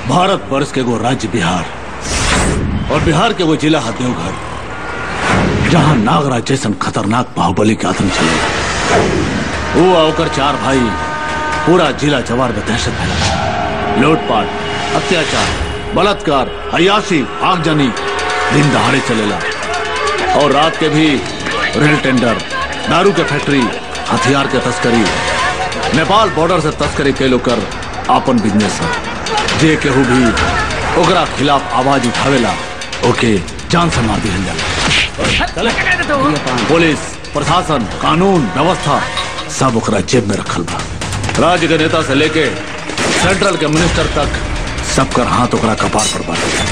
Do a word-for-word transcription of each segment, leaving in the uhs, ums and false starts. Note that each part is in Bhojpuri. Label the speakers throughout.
Speaker 1: भारत वर्ष के वो राज्य बिहार और बिहार के वो जिला है देवघर, जहां नागराज जैसन खतरनाक बाहुबली के आतंक चले। वो आकर चार भाई पूरा जिला जवार में दहशत फैला, लूटपाट, अत्याचार, बलात्कार, अयाशी, आगजनी दिन दहाड़े चलेला। और रात के भी रेल टेंडर, दारू के फैक्ट्री, हथियार के तस्करी, नेपाल बॉर्डर से तस्करी के लोग कर आपन बिजनेस है। जे केहू भी ओकरा खिलाफ आवाज उठावेला ओके जान से मार दिया जाला। पुलिस, प्रशासन, कानून व्यवस्था सब ओकरा जेब में रखल बा। राज्य के नेता से लेके सेंट्रल के मिनिस्टर तक सबकर हाथ ओकरा कपार पर बाटे।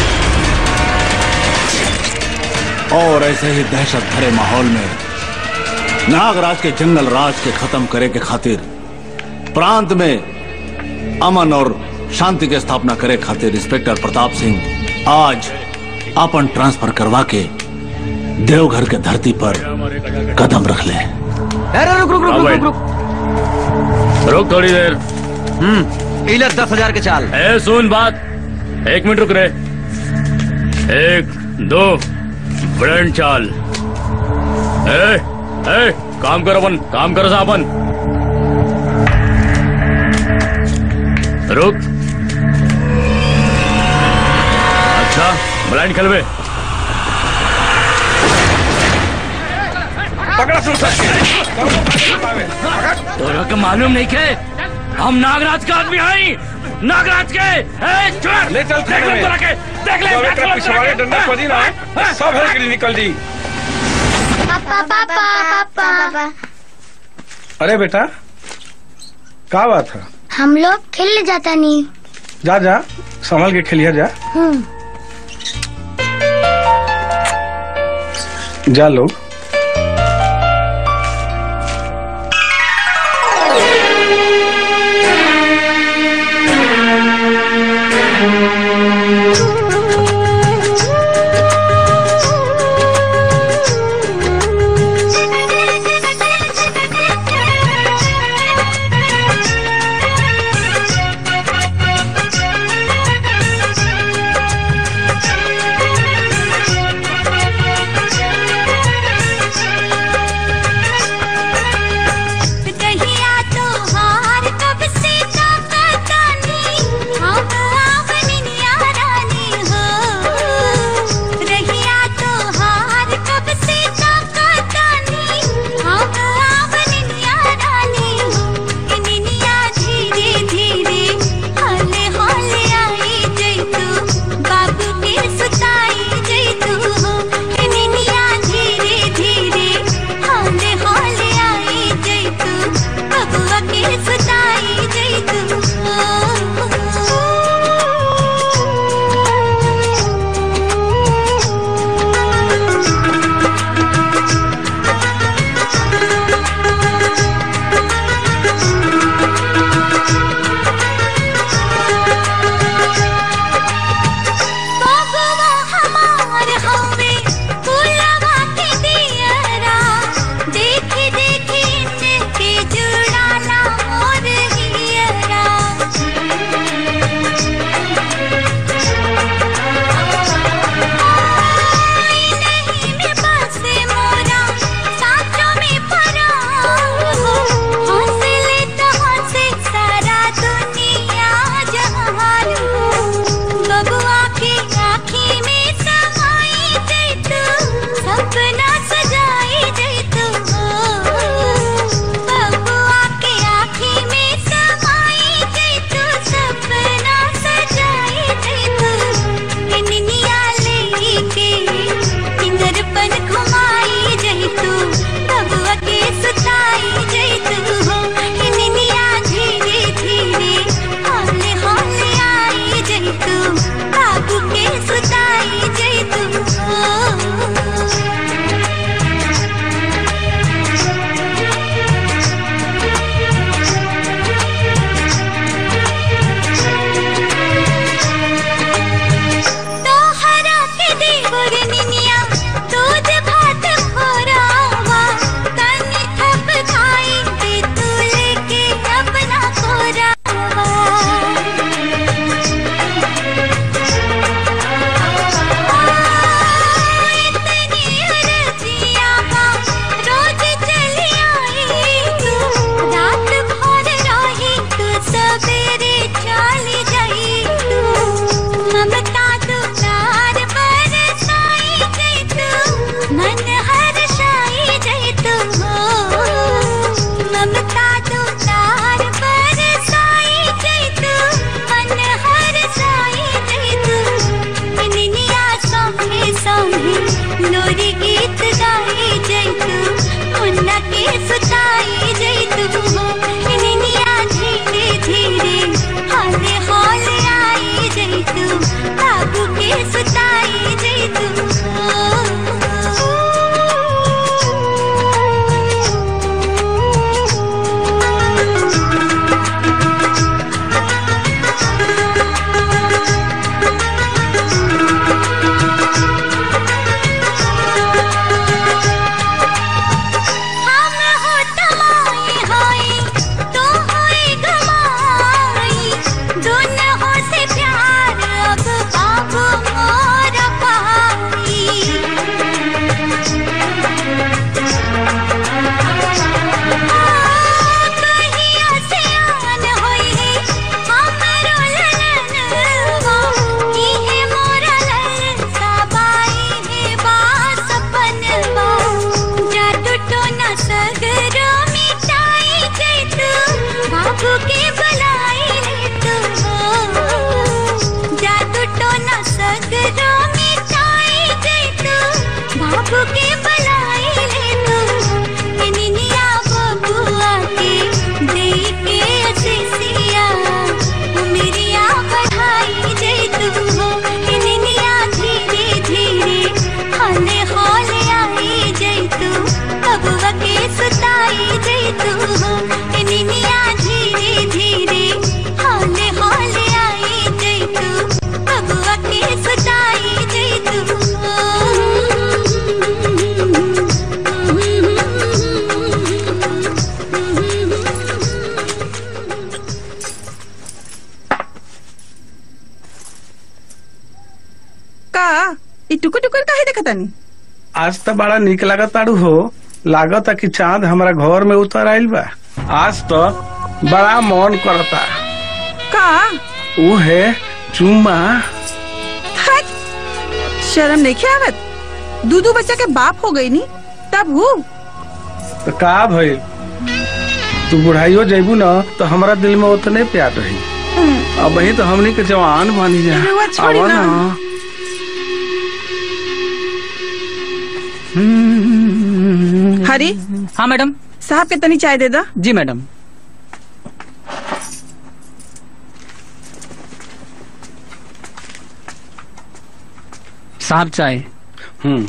Speaker 1: और ऐसे ही दहशत भरे माहौल में नागराज के जंगल राज के खत्म करे के खातिर, प्रांत में अमन और शांति के स्थापना करे खातिर इंस्पेक्टर प्रताप सिंह आज अपन ट्रांसफर करवा के देवघर के धरती पर कदम रख ले।
Speaker 2: रुक रुक रुक रुक रुक रुक
Speaker 3: रुक थोड़ी देर।
Speaker 2: हम्म इलर दस हजार के चाल।
Speaker 3: ए सुन बात, एक मिनट रुक रे। एक दो ब्रेंड चाल। ए ए काम करो अपन, काम करो साहबन। रुक। अच्छा ब्लाइंड खलबे।
Speaker 4: पकड़ा सुन
Speaker 3: तोरा के मालूम नहीं के हम नागराज का आदमी हैं, नागराज के। ए चल
Speaker 4: ले चल
Speaker 3: देख ले तोरा के, देख ले
Speaker 4: पिछवाड़े डंडा खोदी ना सब है कि निकल दी।
Speaker 5: पापा पापा पापा।
Speaker 4: अरे बेटा क्या बात है?
Speaker 5: हम लोग खेलने जाता नहीं।
Speaker 4: जा जा संभल के खेलिया जा।
Speaker 5: हम्म
Speaker 4: जा लोग।
Speaker 2: का ई टुकुर टुकुर काहे देखतानी?
Speaker 4: आज तो बड़ा निक लागत ताड़ू हो। लागत कि चांद हमारा घर में उतर आइल बा। आज तो बड़ा मन करता।
Speaker 2: का
Speaker 4: वो है चुम्मा।
Speaker 2: हट, शर्म नहीं आवत? दूधू बच्चा के बाप हो गई नी तब हूँ।
Speaker 4: तो का भइल? तू बुढ़ाइयो जैबू न तो हमारा दिल में उतने प्यार रही। अब वही तो हमनी के जवान बनी जा।
Speaker 2: रुआ छोड़ी ना। हरी।
Speaker 6: हाँ मैडम।
Speaker 2: साहब के तनी चाय दे दा।
Speaker 6: जी मैडम। साहब चाय।
Speaker 4: हम्म।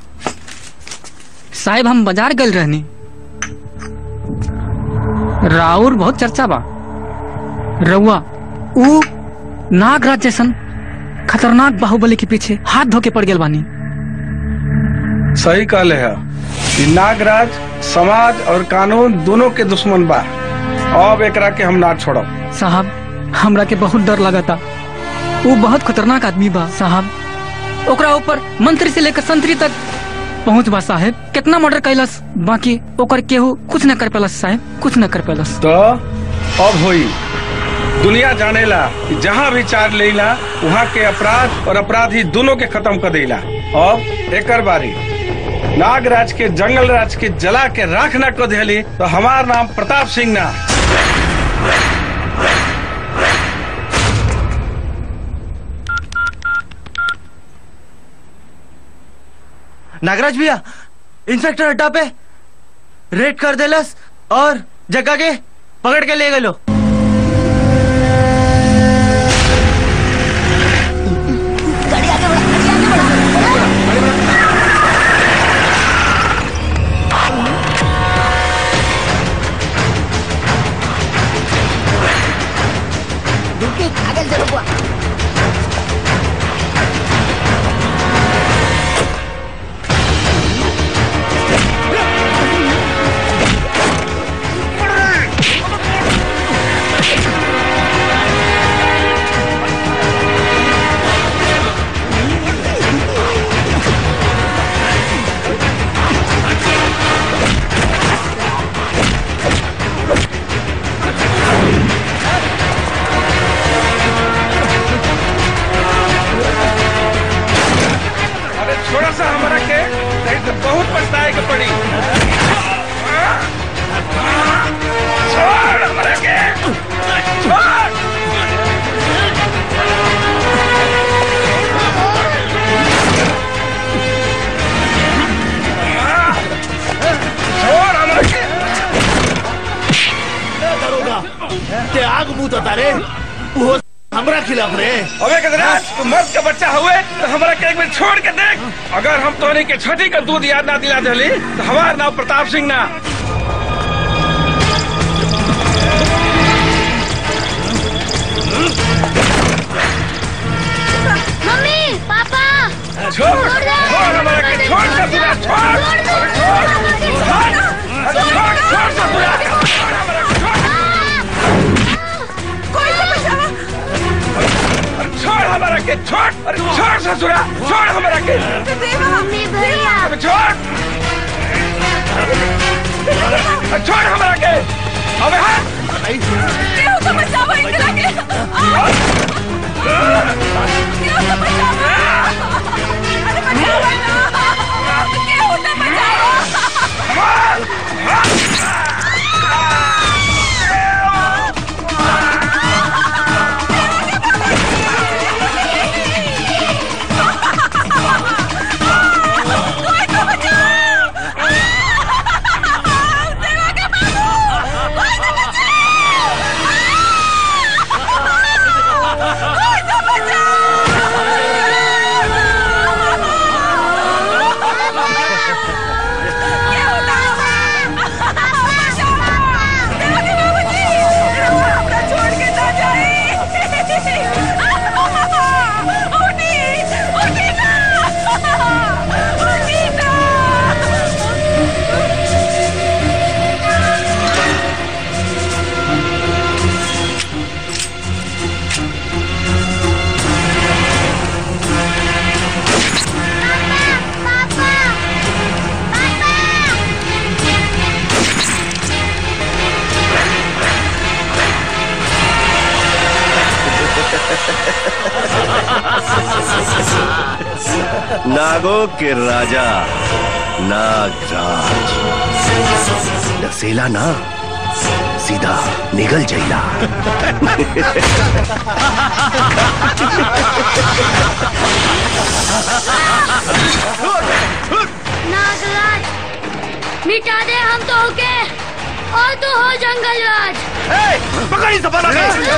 Speaker 6: साहब हम बाजार गल रहनी, राउर बहुत चर्चा बा। रउआ ऊ नागराज जैसन खतरनाक बाहुबली के पीछे हाथ धोके पड़ गेल बानी।
Speaker 4: सही कहले है। नागराज समाज और कानून दोनों के दुश्मन बा। अब एकरा के हम ना छोड़ब।
Speaker 6: साहब हमरा के बहुत डर लगता। वो बहुत खतरनाक आदमी बा साहब। ओकरा ऊपर मंत्री से लेकर संतरी तक पहुँच बा साहब। कितना मर्डर कैलस, बाकी ओकर केहू कुछ न कर पेलस साहब, कुछ न कर पेलस।
Speaker 4: तो अब होई दुनिया जानेला कि जहाँ भी चार लेला वहाँ के अपराध और अपराधी दोनों के खत्म कर देला। अब एकर बारी नागराज के जंगल राज के जला के राख न कर दिली तो हमार नाम प्रताप सिंह ना।
Speaker 7: नागराज भैया इंस्पेक्टर अड्डा पे रेड कर देलस और जगह के पकड़ के ले गए।
Speaker 1: आग मुंह तो तारे वो हमरा खिलाफ रे।
Speaker 4: अबे गजराज तू मर्द का बच्चा हुए तो हमारा के एक मिनट छोड़ के देख। अगर हम तोने के छठी का दूध याद ना दिला देली तो हमारा नाम प्रताप सिंह ना।
Speaker 5: मम्मी पापा
Speaker 4: छोड़ छोड़ हमारा के छोड़ ससुरा छोड़ छोड़ छोड़ छोड़ ससुरा छोड़ हमारा के छोड़ अरे छोड़ ससुरा छोड़ हमारा के
Speaker 5: मम्मी भैया
Speaker 4: अबे छोड़ छोड़ हमारा के अबे हाँ
Speaker 2: केहू तो बचाओ इनके लगे। केहू तो बचाओ। अरे बचाओ ना, केहू तो बचाओ।
Speaker 8: नागों के राजा नागराज डसेला ना सीधा निगल जाइला।
Speaker 5: नागराज मिटा दे हम तो होके और तू हो जंगल राज।
Speaker 8: पकड़ी सफल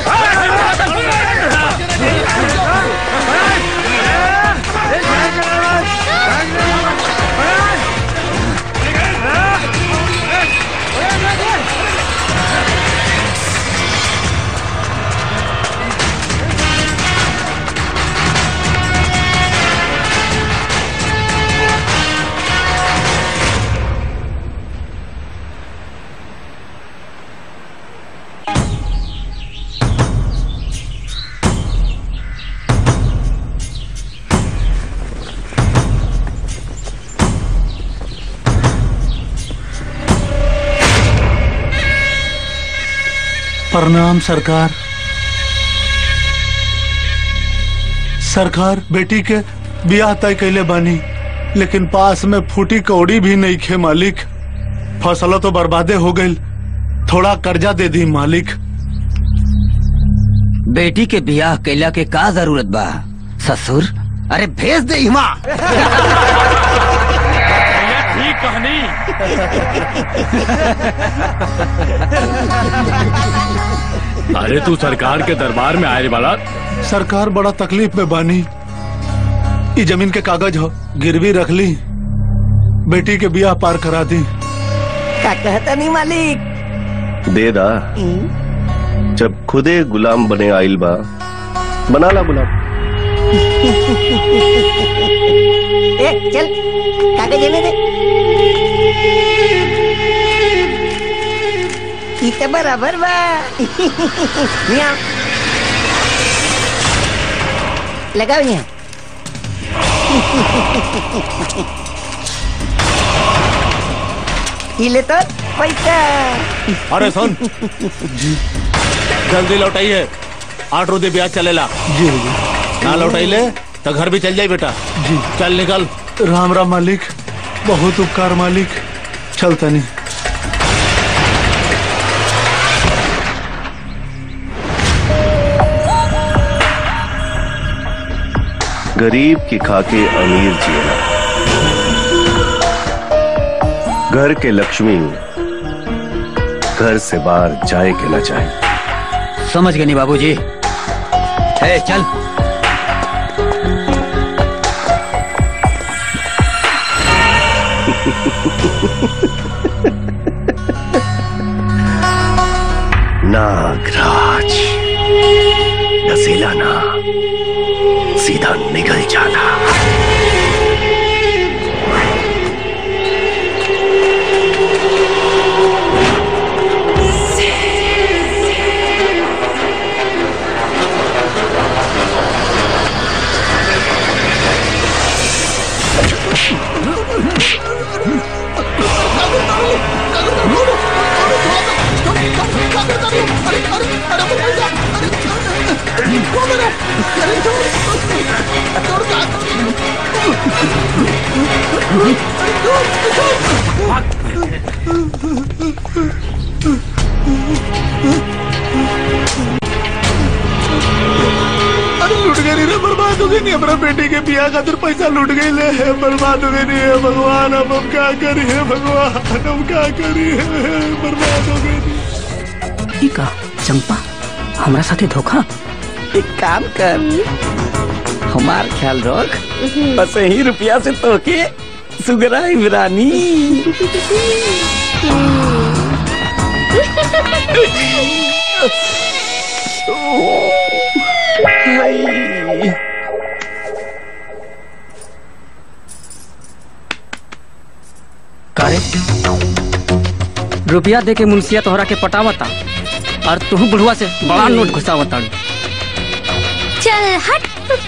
Speaker 1: प्रणाम सरकार। सरकार बेटी के ब्याह तय कैले बानी, लेकिन पास में फूटी कौड़ी भी नहीं खे मालिक। फसल तो बर्बादे हो गई, थोड़ा कर्जा दे दी मालिक।
Speaker 9: बेटी के ब्याह कैला के का जरूरत बा ससुर? अरे भेज दे हिमा।
Speaker 3: ठीक कहानी। अरे तू सरकार के दरबार में आए वाला।
Speaker 1: सरकार बड़ा तकलीफ में बानी, ये जमीन के कागज हो गिरवी रख ली, बेटी के ब्याह पार करा दी।
Speaker 9: क्या कहता नहीं मालिक?
Speaker 8: दे दा, जब खुदे गुलाम बने आइल बा, बना ला गुलाम।
Speaker 9: ए, चल कागज देने दे। इतना बराबर बा। यहाँ लगाओ यहाँ। ले तो पैसा।
Speaker 1: अरे सुन जी, जल्दी लौटाइए, आठ रोजे ब्याज चलेला। जी जी, ना लौटाइले तो घर भी चल जाए बेटा। जी चल निकल। राम राम मालिक, बहुत उपकार मालिक, चलता नहीं।
Speaker 8: गरीब की खाके अमीर जिएला, घर के लक्ष्मी घर से बाहर जाए के ना चाहे।
Speaker 9: समझ गए नहीं बाबूजी। ए, चल।
Speaker 8: नागराज डसेला ना सीधा निगल जाना।
Speaker 1: लूट गई रे, बर्बाद हो गई नहीं हमारा बेटी के ब्याह खातिर पैसा लूट गई ले, बर्बाद हो गई नहीं है भगवान। अब हम क्या करिए भगवान, हम क्या करिए, बर्बाद हो गई।
Speaker 6: का चंपा हमारा साथे धोखा।
Speaker 9: एक काम कर, हमार ख्याल रख, बस ही रुपया से तो के सुगरा इमरानी।
Speaker 6: रुपया दे के मुंशिया तोहरा के पटावता और तू बुढ़वा से बड़ा नोट घुसावता।
Speaker 5: चल हट।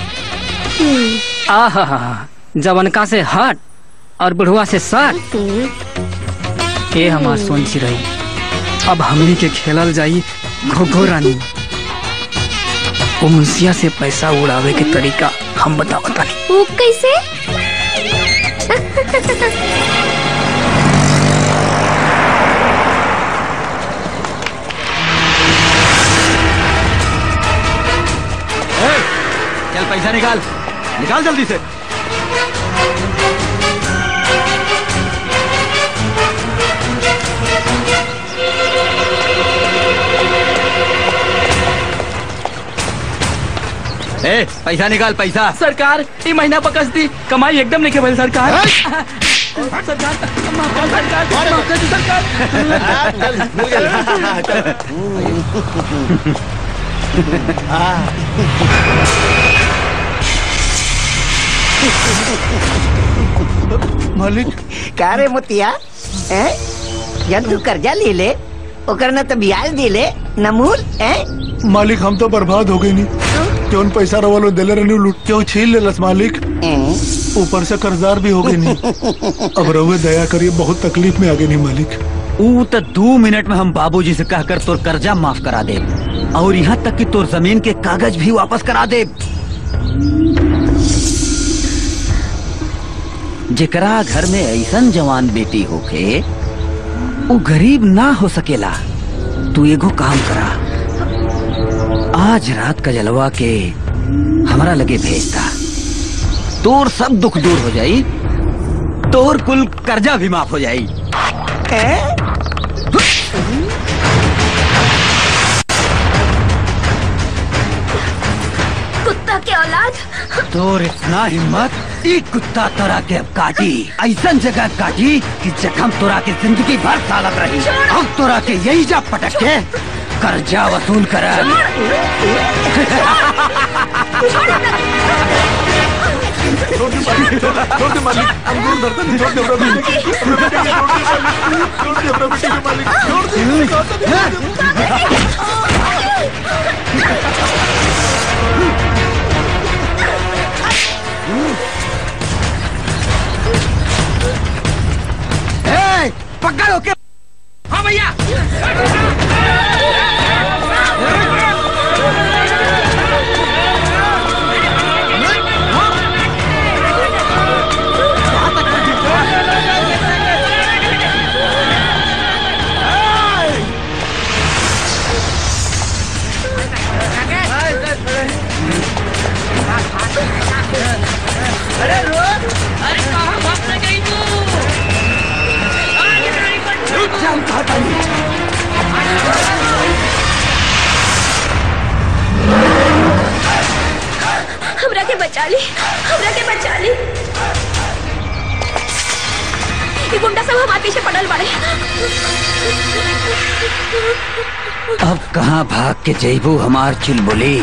Speaker 6: आहा, जवनका से हट और बुढ़वा से सट। ए हमार सोन चिरई, अब हमनी के खेलल जाई घोघो रानी। वो मुंशिया से पैसा उड़ावे के तरीका हम बतावता नहीं।
Speaker 5: वो कैसे?
Speaker 9: चल पैसा निकाल, निकाल जल्दी से। ए, पैसा निकाल पैसा।
Speaker 6: सरकार ये महीना पकस दी, कमाई एकदम नहीं केवल सरकार। सरकार माफ कर, सरकार माफ कर दी, सरकार।
Speaker 9: मिल गया।
Speaker 10: मालिक
Speaker 11: का रे मोतिया, हैं? जब तू कर्जा ले ले ओकर न तो ब्याज दे ले न मूल, हैं?
Speaker 10: मालिक हम तो बर्बाद हो गए नहीं, क्यों पैसा रवालो दिले रहने लूट क्यों छीन ले लस मालिक, ऊपर से कर्जदार भी हो गए नहीं। अब रहुए दया करिए, बहुत तकलीफ में आ गए नहीं मालिक।
Speaker 9: ऊ तो दो मिनट में हम बाबूजी से कहकर तोर कर्जा माफ करा दे और यहाँ तक कि तोर जमीन के कागज भी वापस करा दे। जेकरा घर में ऐसन जवान बेटी होके वो गरीब ना हो सकेला। तू एगो काम करा, आज रात का जलवा के हमारा लगे भेजता, तोर सब दुख दूर हो जाई, तोर कुल कर्जा भी माफ हो जाई।
Speaker 5: कुत्ता के औलाद।
Speaker 9: तोर इतना हिम्मत, एक कुत्ता तोरा के अब काटी, ऐसा जगह काटी कि जखम तोरा के जिंदगी भर सालत रही। अब तोरा के यही जा पटक के कर्जा वसूल कर। पकड़ो के। हाँ भैया।
Speaker 12: अरे रोज, अरे कहाँ भागने गई तू?
Speaker 5: हमरा के बचा ली, हमरा के बचा ली। ये गुंडा सब हमारे पीछे पड़ल बाड़े।
Speaker 9: अब कहाँ भाग के जैबू हमार चुलबुली।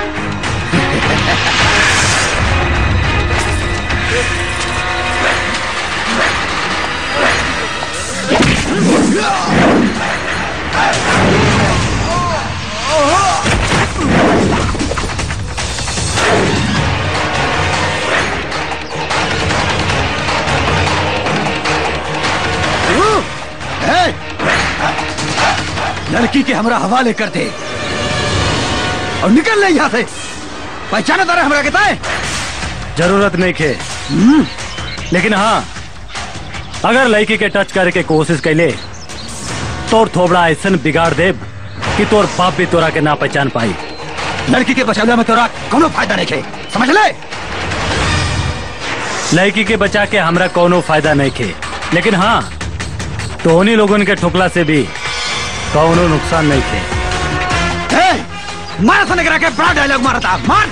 Speaker 9: लड़की के हमरा हवाले कर दे और निकल ले यहाँ से। पहचाना तारा हमरा कहता है?
Speaker 3: जरूरत नहीं खे, लेकिन हाँ अगर लड़की के टच करके कोशिश कैले तोर थोबड़ा ऐसा बिगाड़ दे कि तोर बाप भी तोरा के ना पहचान पाई।
Speaker 9: लड़की के बचाने में तोरा कोनो फायदा नहीं खे, समझ ले।
Speaker 3: लड़की के बचा के हमरा कोनो फायदा नहीं खे, लेकिन हाँ तो उन्हीं लोगों के ठोकला से भी कौनो नुकसान नहीं थे।
Speaker 9: मारा सुने करा के बड़ा डायलॉग मारा था, मार।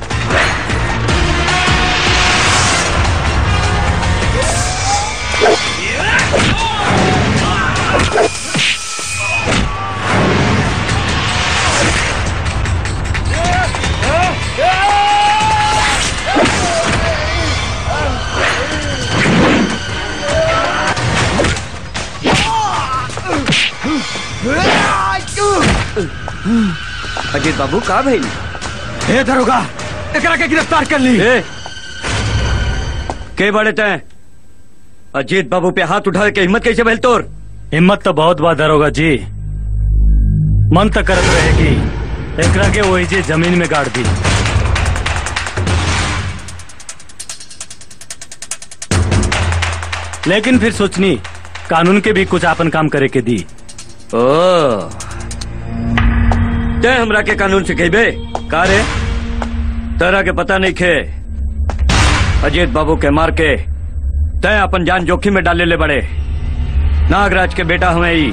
Speaker 7: अजीत बाबू कहाँ भाई?
Speaker 9: ए दरोगा, एकरा के गिरफ्तार कर ली।
Speaker 7: ए, के बड़े तय अजीत बाबू पे हाथ उठा के हिम्मत कैसे भैल तोर?
Speaker 3: हिम्मत तो बहुत बात दरोगा जी, मन तो करत रहेगी एकरा के वही जे जमीन में गाड़ दी। लेकिन फिर सोचनी कानून के भी कुछ आपन काम करे के दी।
Speaker 13: ओ ते हमरा के कानून सिखेबे का रे? तेरा के पता नहीं खे अजीत बाबू के मार के तय अपन जान जोखिम में डाले ले बड़े। नागराज के बेटा हमें ही।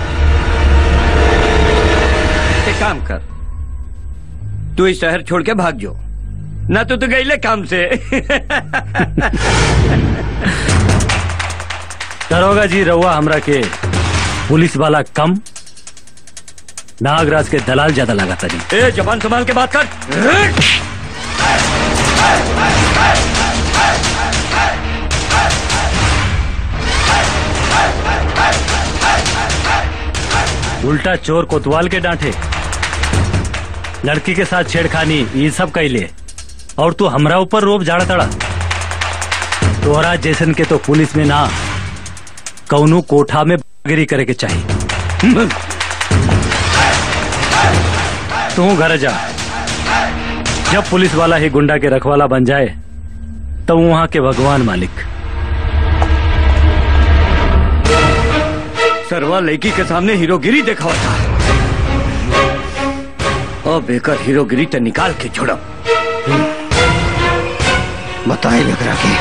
Speaker 13: एक काम कर, तू इस शहर छोड़ के भाग जो, ना तो तू गई ले काम से।
Speaker 3: दरोगा जी रउआ हमरा के पुलिस वाला कम, नागराज के दलाल ज्यादा लगाता जी।
Speaker 13: ए जबान संभाल के बात कर।
Speaker 3: उल्टा चोर कोतवाल के डांटे, लड़की के साथ छेड़खानी, ये सब कैले, और तू हमरा ऊपर रोब जाड़ा तड़ा। तोहरा जैसन के तो पुलिस में ना कौनो कोठा में गिरी करे के चाहिए। तू घर जा, जब पुलिस वाला ही गुंडा के रखवाला बन जाए तो वहां के भगवान मालिक।
Speaker 13: सरवा लड़की के सामने हीरोगिरी दिखावा था, और बेकर हीरोगिरी तो निकाल के छोड़ा। बताए लग के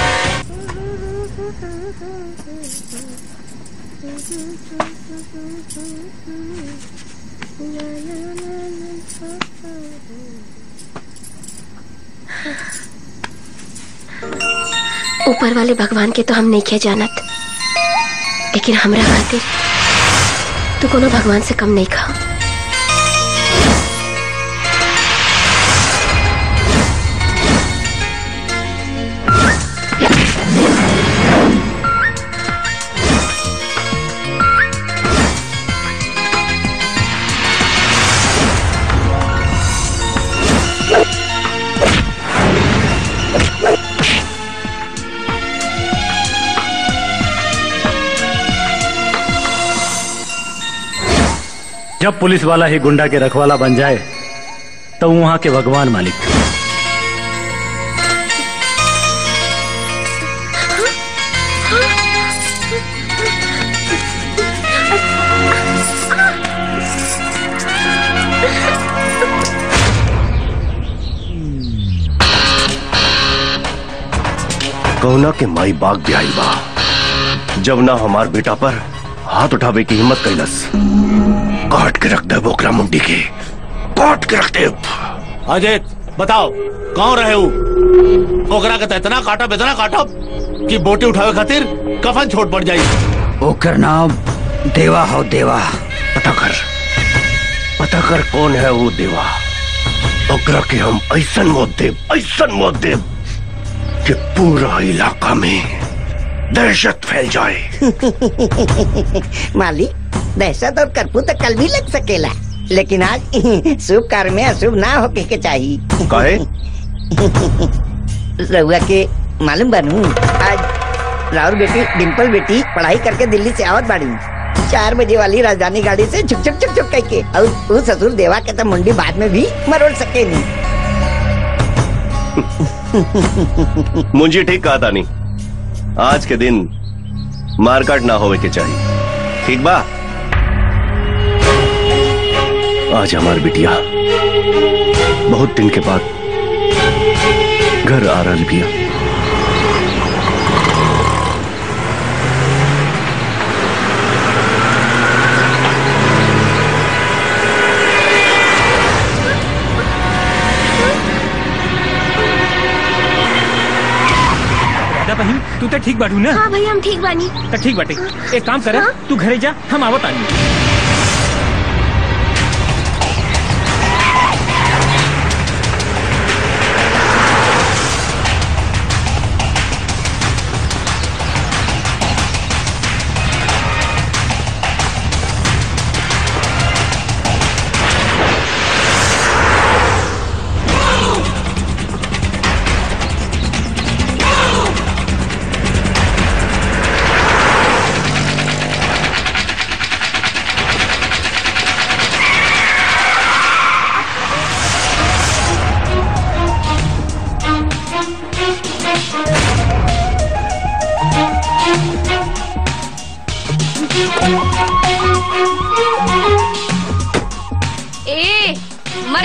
Speaker 14: ऊपर वाले भगवान के तो हम नहीं किया जानत, लेकिन हमरा खातिर तू कोनो भगवान से कम नहीं खा।
Speaker 3: जब पुलिस वाला ही गुंडा के रखवाला बन जाए तो वहां के भगवान मालिक।
Speaker 8: कौना के माई बाग ब्याई बा, जब ना हमार बेटा पर हाथ उठावे की हिम्मत कैलस, काट के रख दे बोकरा मुंडी के, काट के रख दे।
Speaker 1: अजय बताओ कौन रहे वो? ओकरा के इतना काटब इतना काटब कि बोटी उठावे खातिर कफन छोड़ पड़ जाई।
Speaker 9: ओकर नाम देवा हो। देवा
Speaker 8: पता कर, पता कर कौन है वो देवा। ओकरा के हम ऐसन मौत देव, ऐसन मौत देव कि पूरा इलाका में दहशत फैल जाए।
Speaker 11: मालिक, दहशत और कर्फ्यू तो कल भी लग सकेला, लेकिन आज शुभ कार्य में अशुभ ना होके के चाहिए।
Speaker 8: काहे?
Speaker 11: रहुआ के मालूम बनू, आज राहुल बेटी डिम्पल बेटी पढ़ाई करके दिल्ली से आवत बाड़ी, चार बजे वाली राजधानी गाड़ी से छुक छुक छुक छुक करके, और वो ससुर देवा के तो मुंडी बाद में भी मरोड़ सके नहीं।
Speaker 8: मुझे ठीक कहा था नहीं, आज के दिन मारकाट ना होवे के चाहिए। ठीक बा? आज हमारी बिटिया बहुत दिन के बाद घर आ रही बिया।
Speaker 15: बहन तू तो ठीक बाटू ना?
Speaker 14: हाँ भैया हम ठीक बानी।
Speaker 15: तो ठीक बाटे, एक काम करे, हाँ? तू घरे जा, हम आवत आनी।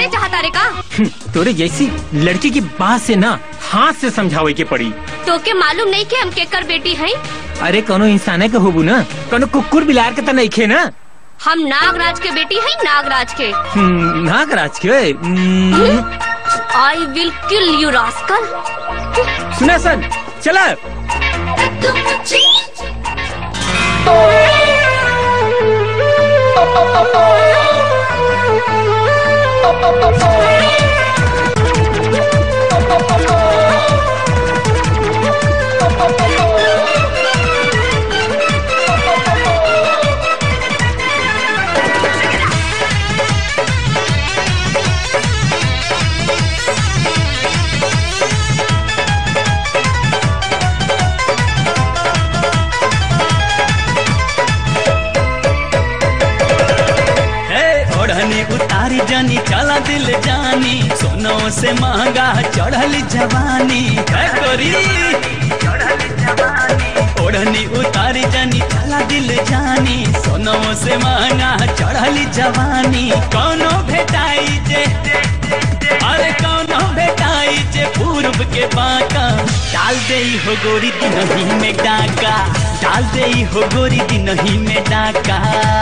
Speaker 5: करे चाहता रे का?
Speaker 15: तोरे जैसी लड़की की बात से ना हाथ से समझावे के पड़ी।
Speaker 5: तो के मालूम नहीं के हम केकर बेटी हैं?
Speaker 15: अरे कोनो इंसाने के होबू ना, कोनो कुकुर बिलार के तो नहीं खे ना।
Speaker 5: हम नागराज के बेटी हैं, नागराज के।
Speaker 15: हम्म, नागराज के?
Speaker 5: I will kill you rascal.
Speaker 15: सुना सन, चला।
Speaker 16: उतारी जानी चला दिल जानी, सोनो से महंगा चढ़ल जवानी। ओढ़नी उतारी जानी चला दिल जानी, सोनो से महंगा चढ़ल जवानी। कौनो भेटाई जे, अरे कौनो भेटाई जे पूर्व के बाका, डाल दे हो गोरी दिनही में डाका, डाल दे हो गोरी दिनही में डाका।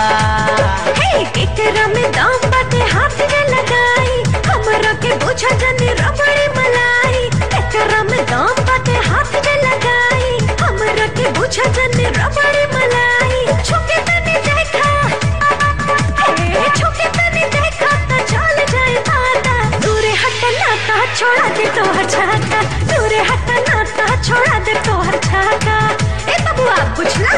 Speaker 12: केकरा में दाम बाटे हाथ में लगाई, हमरा के बोझा जने रबड़ी मलाई। केकरा में दाम बाटे हाथ में लगाई, हमरा के बोझा जने रबड़ी मलाई। छुके तनी देखा, हे छुके तनी देखा त चल जाए पता। दूरे हटना ता छोड़ा दे तोहर छाता, दूरे हटना ता छोड़ा दे तोहर छाता। ए बबुआ बुझला?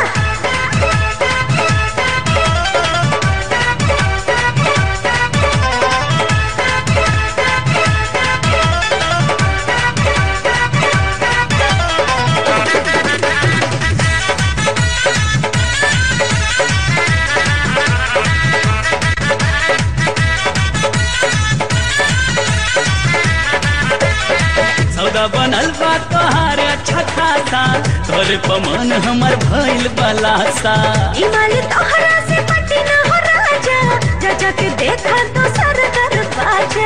Speaker 16: सौदा बनल बा तोहार अच्छा खासा, तोरे पमन हमर भइल बलासा।
Speaker 12: इमाल तोहरा से पटी ना हो राजा, जा जा के देखा तो सर दरवाजा।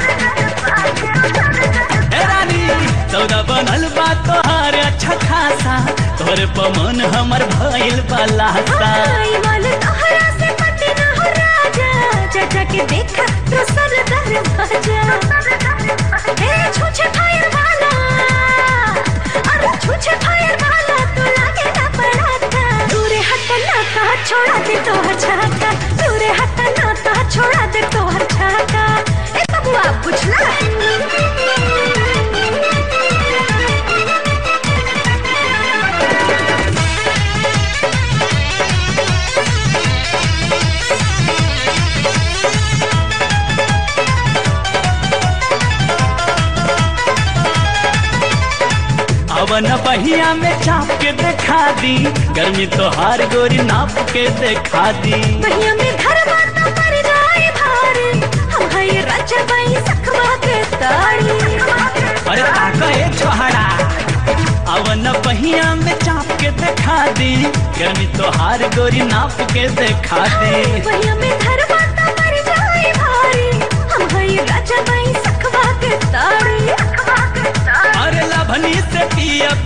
Speaker 16: ए रानी सौदा बनल बा तोहार अच्छा खासा, तोरे पमन हमर भइल बलासा।
Speaker 12: इमाल तोहरा से पटी ना हो राजा, जा जा के देखा तो सर दरवाजा। ए छुछे फायर वाला, अरे छुछे फायर वाला तो लागे ना पड़ा था। दूरे हटना ता छोड़ा दे तोहर छाता, दूरे हटना ता छोड़ा दे तोहर छाता। ए बबुआ बुझला?
Speaker 16: अवन बहिया में चाप के देखा दी, गर्मी तो हार गोरी नाप के देखा दी।
Speaker 12: बहिया में धरवा तो मर जाए भार, हम है राजा बाई सखवा के ताड़ी।
Speaker 16: अरे ताका ए छोहरा, अवन बहिया में चाप के देखा दी, गर्मी तो हार गोरी नाप के देखा दी।
Speaker 12: बहिया में धरवा तो मर जाए भार, हम है राजा बाई सखवा के ताड़ी।
Speaker 16: अरे लभनी से पियब,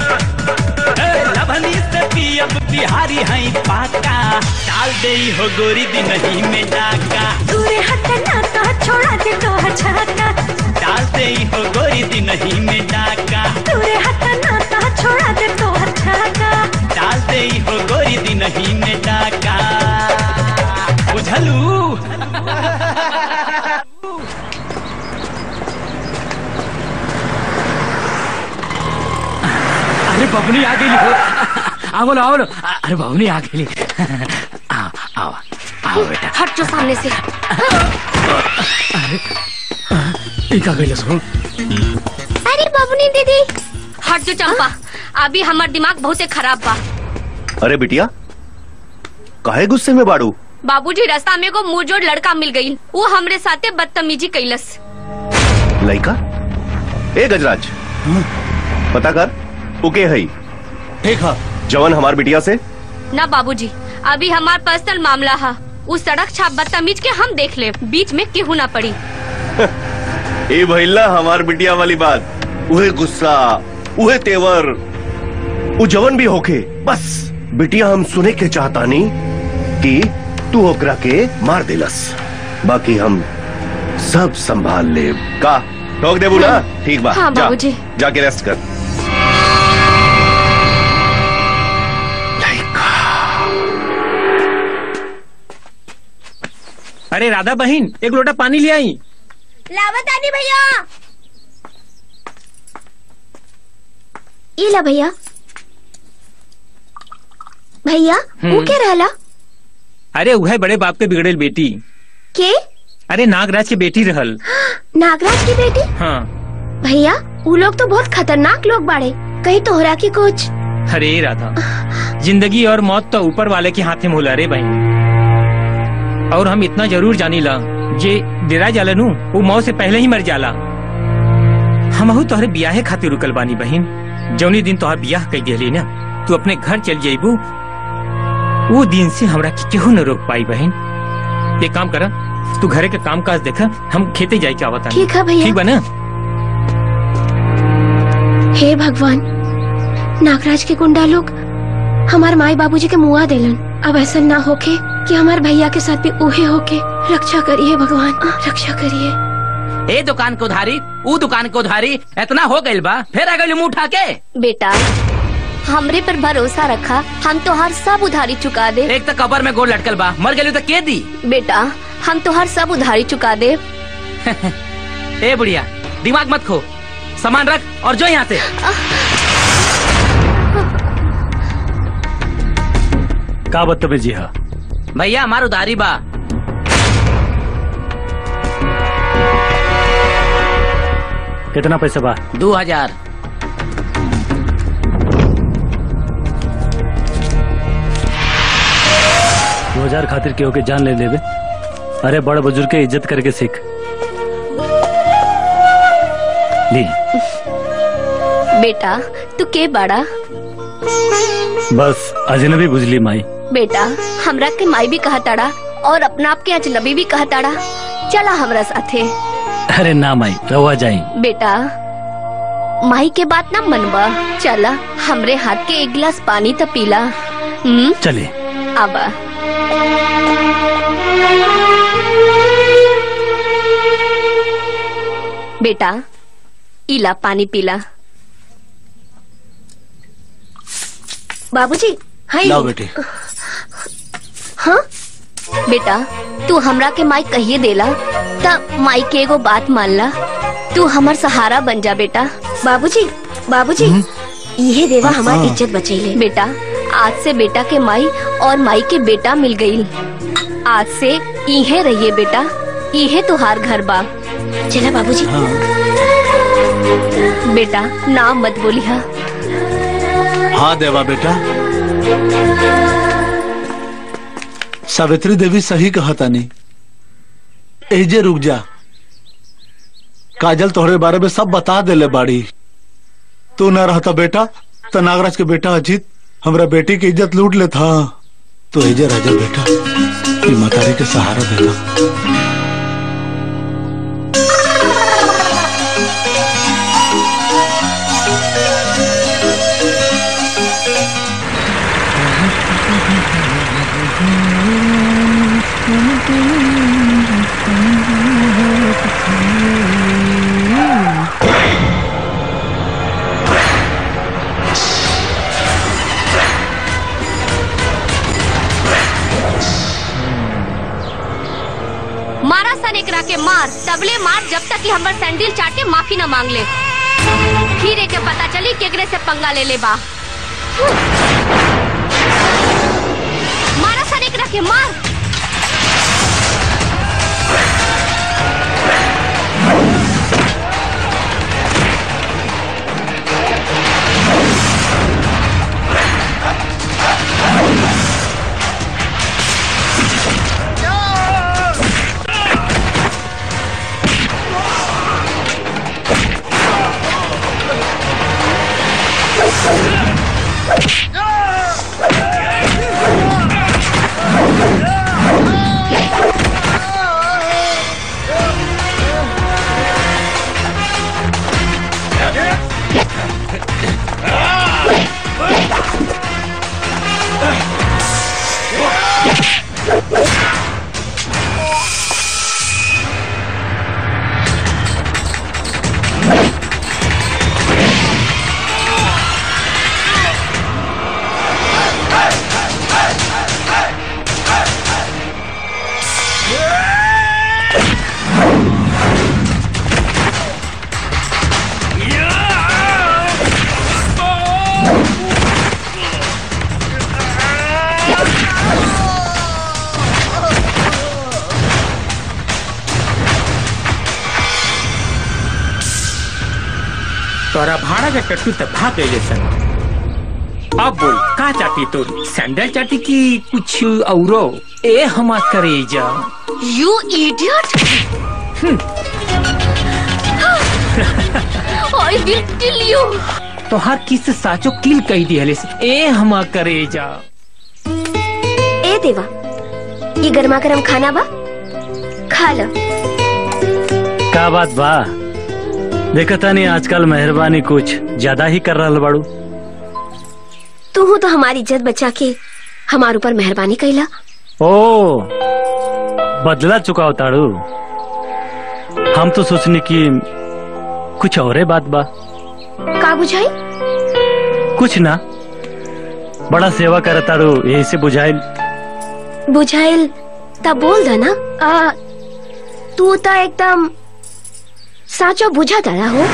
Speaker 16: लभनी से पियब बिहारी है पाका, डाल दे हो गोरी दिनही में डाका।
Speaker 12: दूरे हटना ता छोड़ा दे तोहर छाता,
Speaker 16: डाल दे हो गोरी दिनही में डाका।
Speaker 12: दूरे हटना ता छोड़ा दे तोहर छाता,
Speaker 16: डाल दे हो गोरी दिनही में डाका। बुझलू?
Speaker 3: अरे बबनी आ गई। आओ लो आओ लो। अरे बबनी आ गई। आओ आओ आओ बेटा।
Speaker 5: हट जो सामने से।
Speaker 3: अरे क्या गई सुन।
Speaker 5: अरे बबनी दीदी हट जो चंपा, अभी हमार दिमाग बहुत खराब बा।
Speaker 8: अरे बिटिया काहे गुस्से में बाड़ू?
Speaker 5: बाबूजी रास्ता में को मुंहजोड़ लड़का मिल गई, वो हमरे साथे बदतमीजी कैलस।
Speaker 8: लड़का? ए गजराज पता कर ओके है
Speaker 1: ठीक है
Speaker 8: जवन हमार बिटिया से
Speaker 5: ना बाबूजी, अभी हमार पर्सनल मामला है। उस सड़क छाप बदतमीज के हम देख ले, बीच में केहू ना पड़ी।
Speaker 8: ए भइला हमार बिटिया वाली बात, उहे गुस्सा, उहे तेवर, उ जवन भी होके, बस बिटिया हम सुने के चाहता नहीं कि तू ओकरा के मार दिलस, बाकी हम सब संभाल ले। का ठोक दे बोला? ठीक बा।
Speaker 14: हाँ,
Speaker 8: जा,
Speaker 14: बाबूजी।
Speaker 8: जाके रेस्ट कर।
Speaker 15: अरे राधा बहन, एक लोटा पानी ले आई।
Speaker 5: लावतानी भैया।
Speaker 14: ये ला भैया। भैया वो क्या रहला?
Speaker 15: अरे वह बड़े बाप के बिगड़ेल बेटी
Speaker 14: के?
Speaker 15: अरे नागराज की बेटी रहल।
Speaker 14: नागराज की बेटी?
Speaker 15: हाँ
Speaker 14: भैया वो लोग तो बहुत खतरनाक लोग बाड़े, कहीं तोहरा की कुछ?
Speaker 15: अरे राधा, जिंदगी और मौत तो ऊपर वाले के हाथ में होला रे बहन। और हम इतना जरूर जानी ला, जे डेरा जाला नू वो मौत से पहले ही मर जाला। हमहू तोहरे बियाहे खातिर रुकल बानी बहन। जौनी दिन तोहर बियाह कई दिली ना, तू अपने घर चल जाइबू, वो दिन से हमरा की केहू न रोक पाई बहन। एक काम करा, तू घरे के काम काज देखा, हम खेते जाए क्या बता।
Speaker 14: ठीक है भैया।
Speaker 15: ठीक बा ना?
Speaker 14: हे भगवान, नागराज के गुंडा लोग हमारे माई बाबूजी के मुआ देलन। अब ऐसा ना होके कि हमारे भैया के साथ भी उहे होके। रक्षा करिए भगवान, रक्षा करिए।
Speaker 17: ए दुकान को उधारी, ऊ दुकान को उधारी, इतना हो गइल बा, फिर आ गइल मुंह उठा के।
Speaker 14: बेटा हमरे पर भरोसा रखा, हम तो हर सब उधारी चुका दे।
Speaker 17: एक तो कबर में गोल लटकल बा, मर गइल तो के दी?
Speaker 14: बेटा हम तो हर सब उधारी चुका दे।
Speaker 17: ए बुढ़िया, दिमाग मत खो, सामान रख और जो यहाँ से।
Speaker 3: का बदतमीजी है?
Speaker 17: भैया हमार उधारी बा।
Speaker 3: कितना पैसा बा?
Speaker 17: दो हजार।
Speaker 3: दो हजार खातिर केहू के जान ले लेवे? अरे बड़ बुजुर्ग के इज्जत करके सीख ली।
Speaker 14: बेटा तू के बड़ा?
Speaker 3: बस अजनबी बुझली माई।
Speaker 14: बेटा हमरा के माई भी कहा ताड़ा और अपना आप के अजनबी भी कहा ताड़ा। चला हमरा साथे।
Speaker 3: अरे ना माई, रवा जाई।
Speaker 14: बेटा माई के बात ना मनवा, चला हमरे हाथ के एक गिलास पानी तो पीला। हम्म
Speaker 3: चले
Speaker 14: आबा। बेटा इला पानी पीला। बाबूजी हाय।
Speaker 1: लाओ बेटी।
Speaker 14: हाँ बेटा तू हमरा के माई कहिए देला, तब माई के एगो बात मान ला, तू हमार सहारा बन जा बेटा। बाबूजी बाबूजी ये देवा हमार इज्जत बचैले। बेटा आज से बेटा के माई और माई के बेटा मिल गई। आज से इहे रहिए बेटा, इहे तुहार घर बा। चला बाबूजी।
Speaker 1: हाँ।
Speaker 14: बेटा नाम मत बोली। हा
Speaker 1: हाँ देवा बेटा, सावित्री देवी सही कहता नहीं। एजे रुक जा, काजल तोहरे बारे में सब बता देले बाड़ी। तू न रहता बेटा तो नागराज के बेटा अजीत हमरा बेटी की इज्जत लूट लेता। तो एजे राजा बेटा, ये मतारी के सहारा देगा।
Speaker 14: मारा सन एकरा के मार, तबले मार जब तक कि हमर सैंडल चाटे माफी न मांग ले। फिर एके पता चली केकरे से पंगा ले ले बा। मारा सन एकरा के मार।
Speaker 15: तोरा भाड़ा के टट्टू तक भाग गए सन। अब बोल का चाटी तो सैंडल चाटी की कुछ औरो? ए हमा करे जा
Speaker 14: you idiot. I will kill you.
Speaker 15: तो हर किस साचो किल कही दी हले से। ए हमा करे जा।
Speaker 14: ए देवा ये गर्मा गर्म खाना बा, खा लो।
Speaker 3: का बात बा? देखता नहीं आजकल मेहरबानी कुछ ज्यादा ही कर रहा बाड़ू।
Speaker 14: तू हूँ तो हमारी इज्जत बचा के हमारे ऊपर मेहरबानी कैला।
Speaker 3: ओ बदला चुका उताड़ू। हम तो सोचने की कुछ और बात बा।
Speaker 14: का बुझाई?
Speaker 3: कुछ ना, बड़ा सेवा करताड़ू यही से बुझाइल।
Speaker 14: बुझाइल तब बोल दा ना। आ, तू तो एकदम साचो बुझा दादा हो।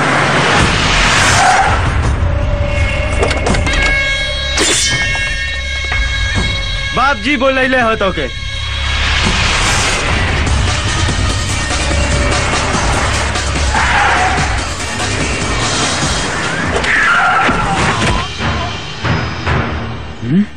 Speaker 7: बाप जी बोल ले हो तो के।
Speaker 3: हम्म?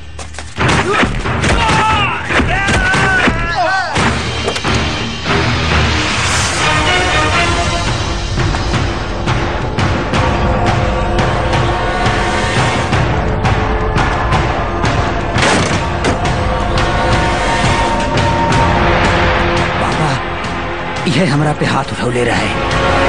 Speaker 9: यह हमरा पे हाथ उठा ले रहा है।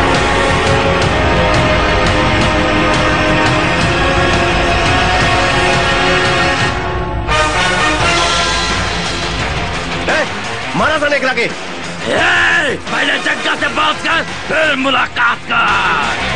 Speaker 8: मारा था नेकरा के।
Speaker 13: पहले जग्गा से बात कर फिर मुलाकात कर।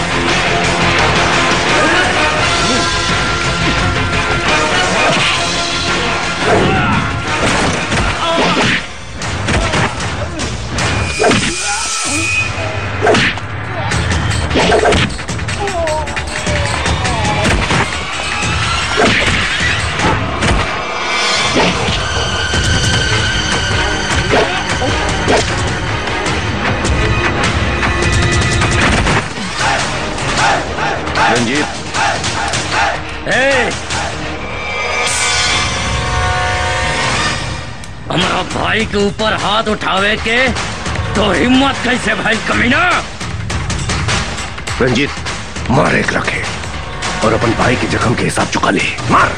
Speaker 8: रंजीत,
Speaker 13: हमारा भाई के ऊपर हाथ उठावे के तो हिम्मत कैसे भाई कमीना?
Speaker 8: रंजीत मार एक रखे और अपन भाई के जख्म के हिसाब चुका ले। मार।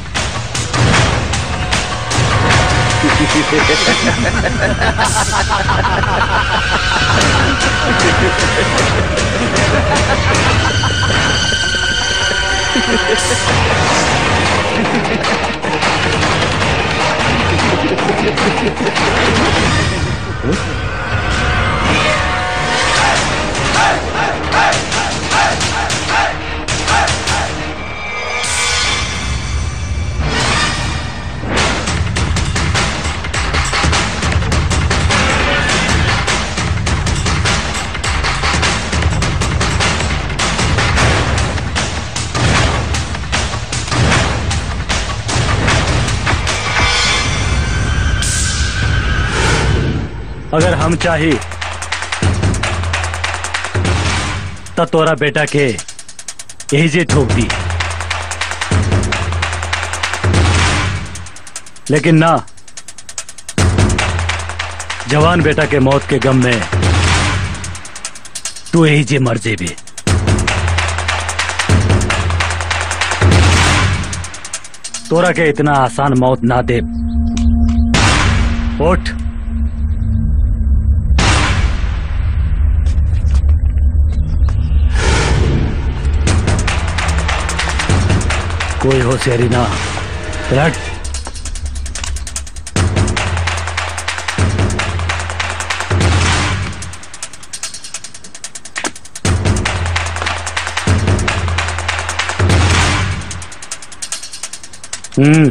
Speaker 3: अगर हम चाही तो तोरा बेटा के यही जे ठोक दी, लेकिन ना, जवान बेटा के मौत के गम में तू यही जे मर जेबे। तोरा के इतना आसान मौत ना दे। उठ। कोई होशियारी ना। पलट। हम्म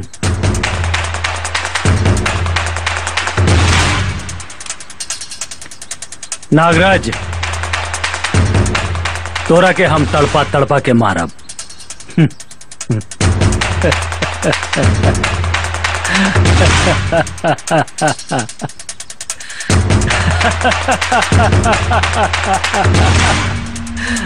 Speaker 3: नागराज, तोरा के हम तड़पा तड़पा के मारब।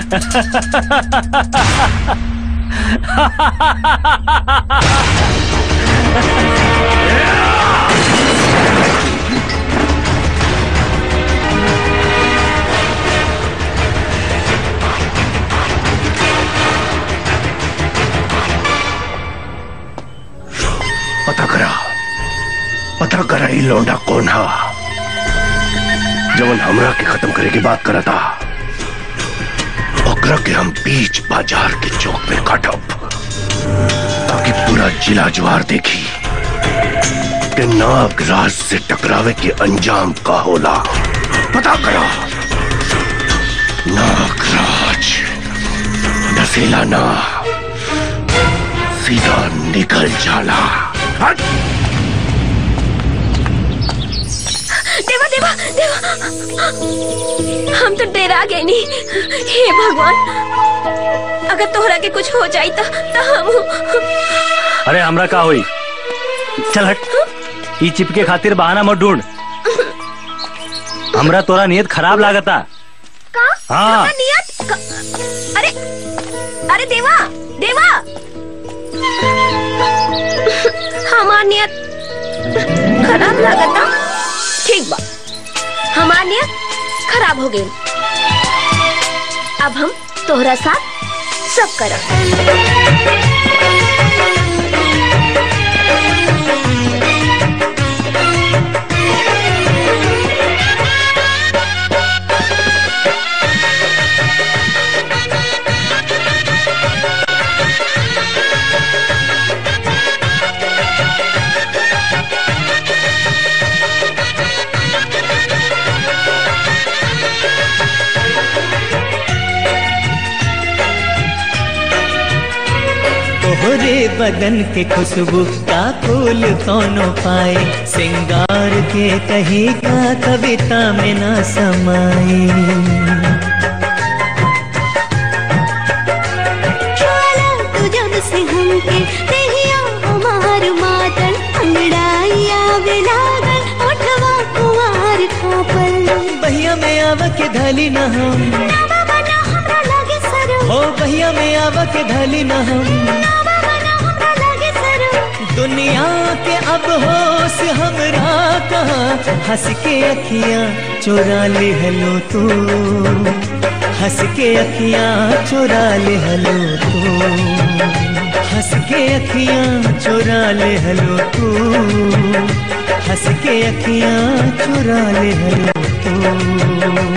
Speaker 8: पता करा पता करा ये लौंडा कौन है जवन हमरा के खत्म करे की बात करा था। ओकरा के हम बीच बाजार के चौक में काटब ताकि पूरा जिला जवार देखी कि नागराज से टकरावे के अंजाम का होला। पता करा नागराज डसेला ना सीधा निकल जाला।
Speaker 14: देवा देवा देवा हम तो डरा गए नहीं। हे भगवान अगर तोहरा के कुछ हो जाई तो, तो हम
Speaker 3: अरे हमरा का हुई? चल हट। ई चिपके खातिर बहाना मत ढूंढ। हमरा तोरा नियत खराब लागता।
Speaker 14: का?
Speaker 3: हाँ
Speaker 14: नियत का? अरे अरे देवा देवा हमार नियत खराब लागता। ठीक बा हमार नियत खराब हो गई। अब हम तोहरा साथ सब करब।
Speaker 16: तोहरे बदन के खुशबू का फूल कौनो पाए सिंगार के कहीं का कविता में ना समाए।
Speaker 12: तू जब से हमके देहिया हमार मातन अंगड़ाइया बेलागन ओठवा कुंवार खापल।
Speaker 16: बहिया में आवा के धली न हम हो बहिया में आवा के धली न हम दुनिया के अब होश हमरा कहाँ। हंस के अखियाँ चुरा ले हलो तू हंस के अखियाँ चुरा ले हलो तू हंस के अखियाँ चुरा ले हलो तू हंस के अखियाँ चुरा ले हलो तू।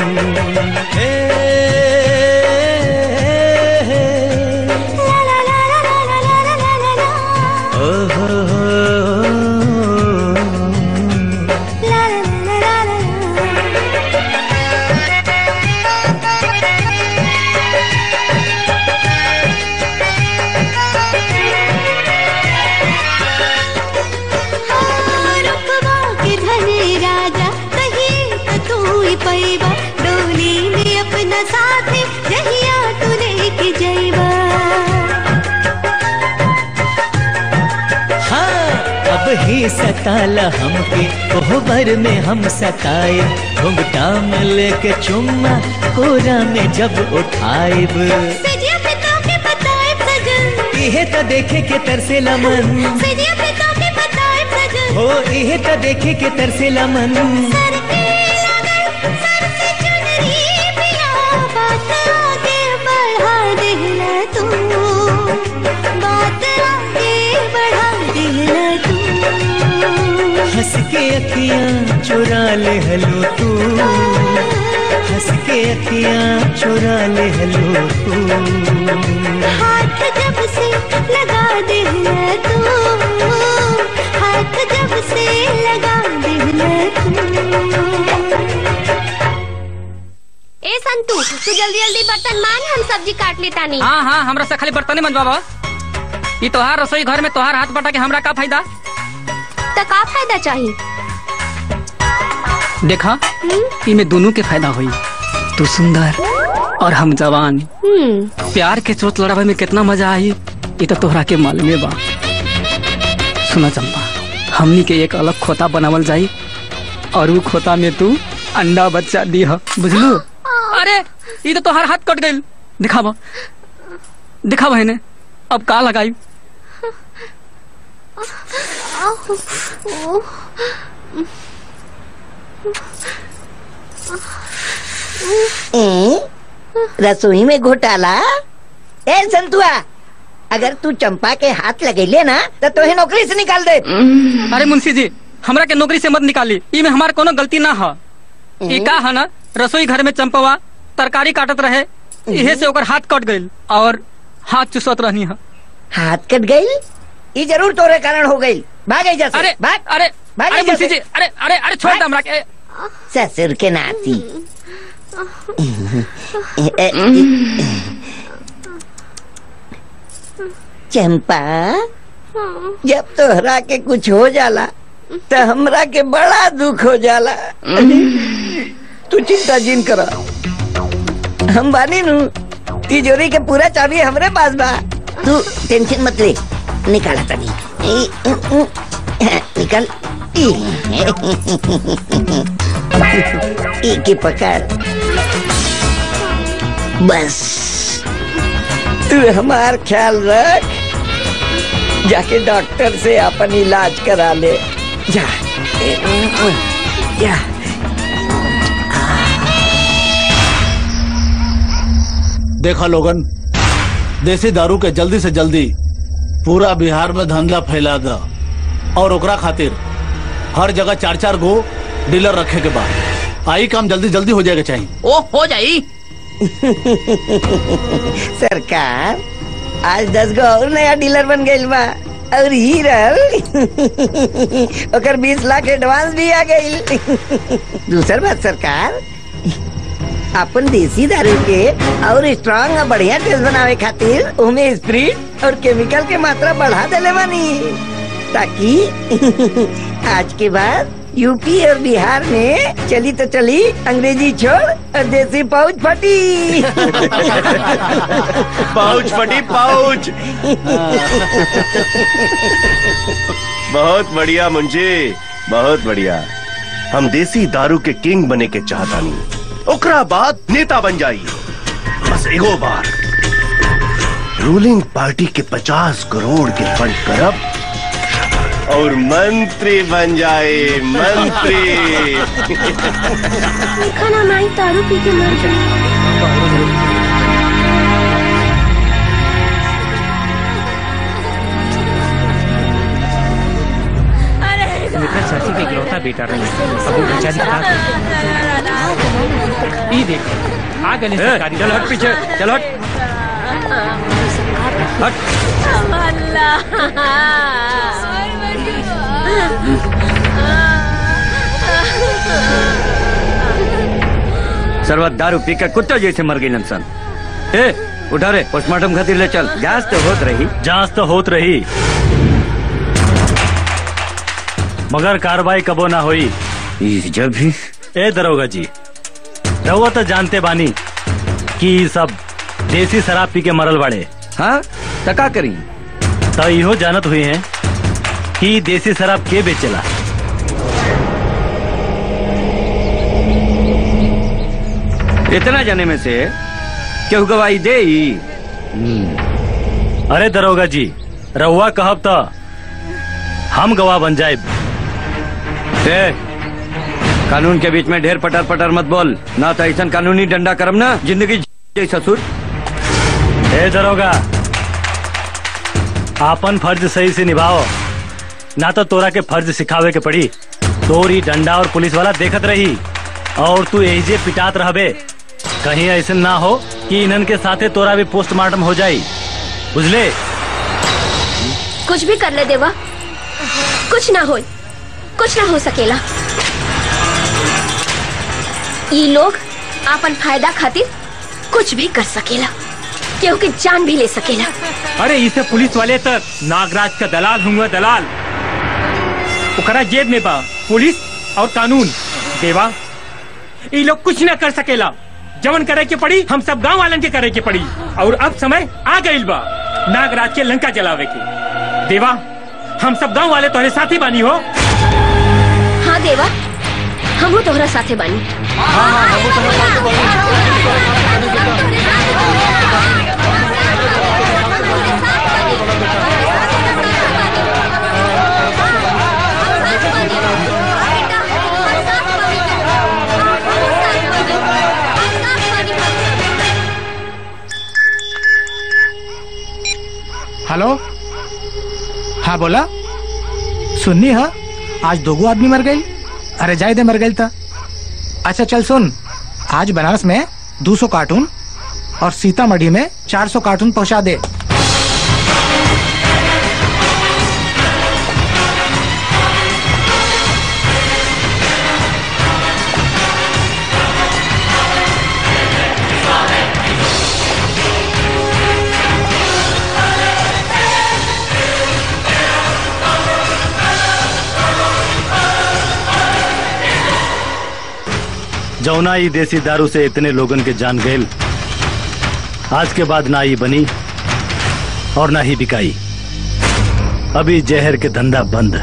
Speaker 16: ही सताला हमके कोहबर में हम सताए घुंघटा में लेके चुम्मा कोरा में जब उठाएब इहे त देखे के तरसेला मन हो इहे त देखे के तरसेला मन। हंस के अखियाँ चुरा ले हलो तू हंस के अखियाँ चुरा ले हलो तू।
Speaker 12: हाथ जब से लगा दे तू हाथ जब से लगा दे तू।
Speaker 14: ए संतू तू जल्दी जल्दी बर्तन मान हम सब्जी काट लेता नहीं।
Speaker 6: हाँ हाँ हमरा से खाली बर्तन ही मनवा बस। ये तोहार रसोई घर में तोहार हाथ बटा के हमरा का फायदा?
Speaker 14: तो का फायदा चाहिए?
Speaker 6: देखा इनमें दोनों के फायदा हुई। तू सुंदर और हम जवान। प्यार के चोट लड़ावे में कितना मजा आई ये तो तोहरा के मालूम बा। सुना चंपा हमनी के एक अलग खोता बनावल जाई और वो खोता में तू अंडा बच्चा दी है बुझलू। अरे ये तो तोहार हाथ कट गई दिखावा दिखावा इन्हें अब का लगाई।
Speaker 11: रसोई में घोटाला। ए संतुआ, अगर तू चंपा के हाथ लगेले ना तो तोहे नौकरी से निकाल दे।
Speaker 6: अरे मुंशी जी, हमरा के नौकरी से मत निकाली, ई में हमार कोनो गलती ना है। ई का है ना, रसोई घर में चंपवा तरकारी काटत रहे, इहे से ओकर हाथ कट गइल और हाथ चुसत रहनी है।
Speaker 11: हाथ कट गइल? ई जरूर तोरे कारण हो गइल। भाग जा से।
Speaker 6: अरे
Speaker 11: भाग।
Speaker 6: अरे
Speaker 11: भाग
Speaker 6: अरे मुंशी जी, अरे अरे अरे छोड़ दे हमरा के।
Speaker 11: ससुर के नाती। चंपा, जब तोहरा के कुछ हो जाला तो हमरा के बड़ा दुख हो जाला। तू चिंता जिन करा, हम बानी नु। तिजोरी के पूरा चाबी हमरे पास बा। तू टेंशन मत ले, निकाला तनी। निकल। एक ही पकड़। बस तू हमार ख्याल रख, जाके डॉक्टर से अपन इलाज करा ले। जा जा।
Speaker 1: देखा लोगन, देसी दारू के जल्दी से जल्दी पूरा बिहार में धंधा फैला दा और ओकरा खातिर हर जगह चार चार गो डीलर रखे के बाद आई काम जल्दी जल्दी हो जाएगा चाहिए।
Speaker 17: ओ हो जाई।
Speaker 11: सरकार, आज दस गो और नया डीलर बन गइल बा और ही रहल। ओकर बीस लाख एडवांस भी आ गइल। दूसर बात सरकार, अपन देसी दारू के और स्ट्रांग और बढ़िया टेस्ट बनावे खातिर उमे स्प्रिट और केमिकल के मात्रा बढ़ा देले बानी, ताकि आज के बाद यूपी और बिहार में चली तो चली, अंग्रेजी छोड़ और देसी पाउच फटी।
Speaker 8: पाउच फटी पाउच। बहुत बढ़िया मुंशी, बहुत बढ़िया। हम देसी दारू के किंग बने के चाहता नहीं, ओकरा बाद नेता बन जाइए। बस एगो बार रूलिंग पार्टी के पचास करोड़ के फंड करब और मंत्री बन जाए। मंत्री।
Speaker 5: खाना माई दारू पी के मर गई।
Speaker 15: मित्र चाची के इकलौता बेटा रहे, अब वो बेचारी क्या करे? ये देखो आ गए सरकारी।
Speaker 13: चल हट पीछे, चल हट हट। सर्वत दारू पी के कुत्ता जैसे मर गई नमसन। ए उठा रे, पोस्टमार्टम खातिर ले चल। जांच तो होत रही,
Speaker 3: जांच तो होत रही, मगर कार्रवाई कबो ना हुई।
Speaker 13: जब भी
Speaker 3: ए दरोगा जी, रहुआ तो जानते बानी कि सब देसी शराब पी के मरल बड़े।
Speaker 13: हाँ तो का करी?
Speaker 3: तो इहो जानत हुई हैं कि देसी शराब के बेचेला।
Speaker 13: इतना जाने में से क्यों गवाही दे?
Speaker 3: अरे दरोगा जी, रहुआ कहब तो हम गवाह बन जाए।
Speaker 13: कानून के बीच में ढेर पटर पटर मत बोल, ना तो ऐसा कानूनी डंडा करम ना जिंदगी जय ससुर।
Speaker 3: ए दरोगा, आपन फर्ज सही से निभाओ, ना तो तोरा के फर्ज सिखावे के पड़ी। तोरी डंडा और पुलिस वाला देखत रही और तू यही जे पिटात रहबे। कहीं ऐसा ना हो कि इनन के साथे तोरा भी पोस्टमार्टम हो जाई, बुझले?
Speaker 14: कुछ भी कर ले देवा, कुछ ना हो, कुछ ना हो सकेला। ये लोग आपन फायदा खातिर कुछ भी कर सकेला, क्योंकि जान भी ले सकेला।
Speaker 15: अरे इसे पुलिस वाले तक नागराज का दलाल हुआ दलाल। उकरा जेब में बा पुलिस और कानून। देवा, ये लोग कुछ न कर सकेला। जवन करे के पड़ी हम सब गांव वालन के करे के पड़ी। और अब समय आ गइल बा नागराज के लंका जलावे के। देवा, हम सब गांव वाले तोहरे साथी बानी हो।
Speaker 14: हाँ देवा, हमहू तोहरा साथे बानी।
Speaker 15: हाँ, हाँ, हमहू तोहरा साथे बानी।
Speaker 18: हेलो, हाँ बोला, सुननी है आज दोगो आदमी मर गई। अरे जाए दे, मर गई था। अच्छा चल सुन, आज बनारस में दो सौ कार्टून और सीतामढ़ी में चार सौ कार्टून पहुंचा दे।
Speaker 3: जौना ई देसी दारू से इतने लोगन के जान गए, आज के बाद ना ही बनी और ना ही बिकाई। अभी जहर के धंधा बंद।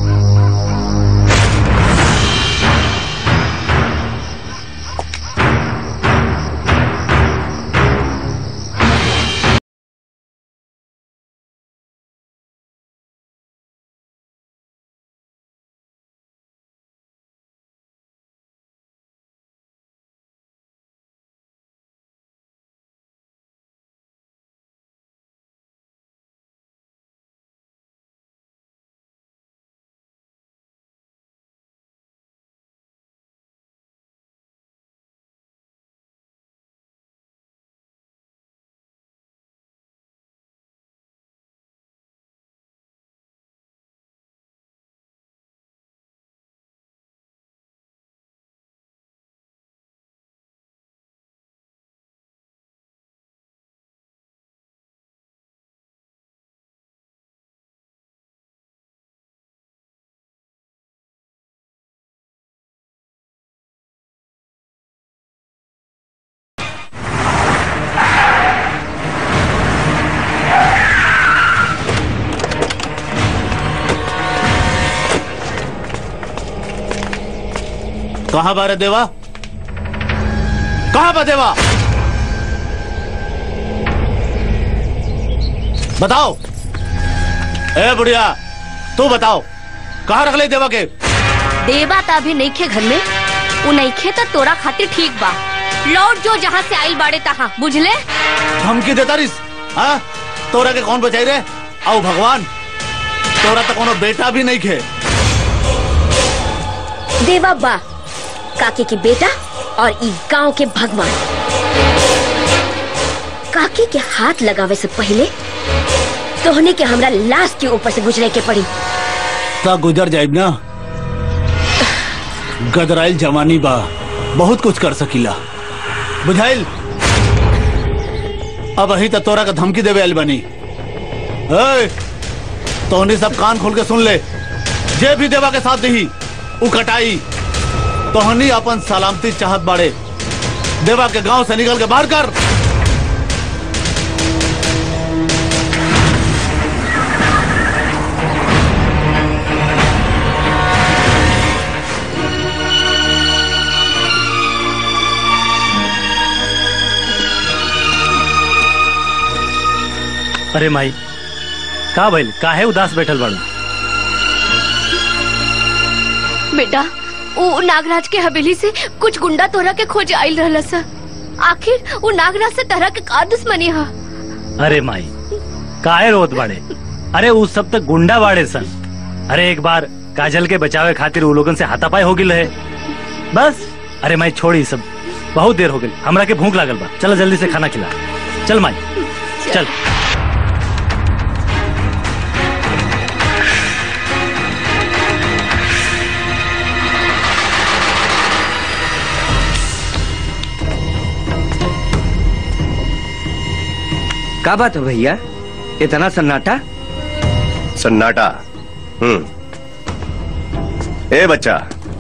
Speaker 1: कहाँ बारे देवा? कहाँ बा देवा? बताओ। ए बुढ़िया, तू बताओ, कहाँ रख ले देवा के?
Speaker 14: देवा ता अभी नहीं खे घर में, वो नहीं खे तो तोरा खातिर ठीक बा। लौट जो जहाँ से आइल बाड़े तहाँ, बुझले?
Speaker 1: धमकी देता रिस? हाँ? तोरा के कौन बचाई रे? आओ भगवान, तोरा तो कोनो बेटा भी नहीं खे।
Speaker 14: देवा बा काके के बेटा और ई गांव के भगवान। काके के हाथ लगावे से पहले तोहने के हमरा लाश के ऊपर से गुजरे के पड़ी।
Speaker 1: ता गुजर जाइब ना। गदराइल जवानी बा, बहुत कुछ कर सकीला, बुझाइल? अब अही तक तोरा का धमकी देवे आइल बनी। तोहनी सब कान खोल के सुन ले, जे भी देवा के साथ दही उ कटाई। तोहनी अपन सलामती चाहत बाड़े, देवा के गांव से निकल के बाहर कर।
Speaker 3: अरे माई, का भइल? काहे उदास बैठल बाड़ू?
Speaker 14: बेटा, वो नागराज के हवेली से कुछ गुंडा तोरा के खोज आइल रहला सा। आखिर वो नागराज से तरह के का दुश्मनी हा?
Speaker 3: अरे माई, काहे रोत बाड़े? अरे वो सब तक गुंडा बाड़े सन। अरे एक बार काजल के बचावे खातिर वो लोगन से हाथापाई हो गिल है, बस। अरे माई छोड़ी सब, बहुत देर हो गई, हमरा के भूख लागल बा। चल जल्दी से खाना खिला। चल माई, चल।
Speaker 13: का बात है भैया, इतना सन्नाटा?
Speaker 8: सन्नाटा? हम्म। ए बच्चा,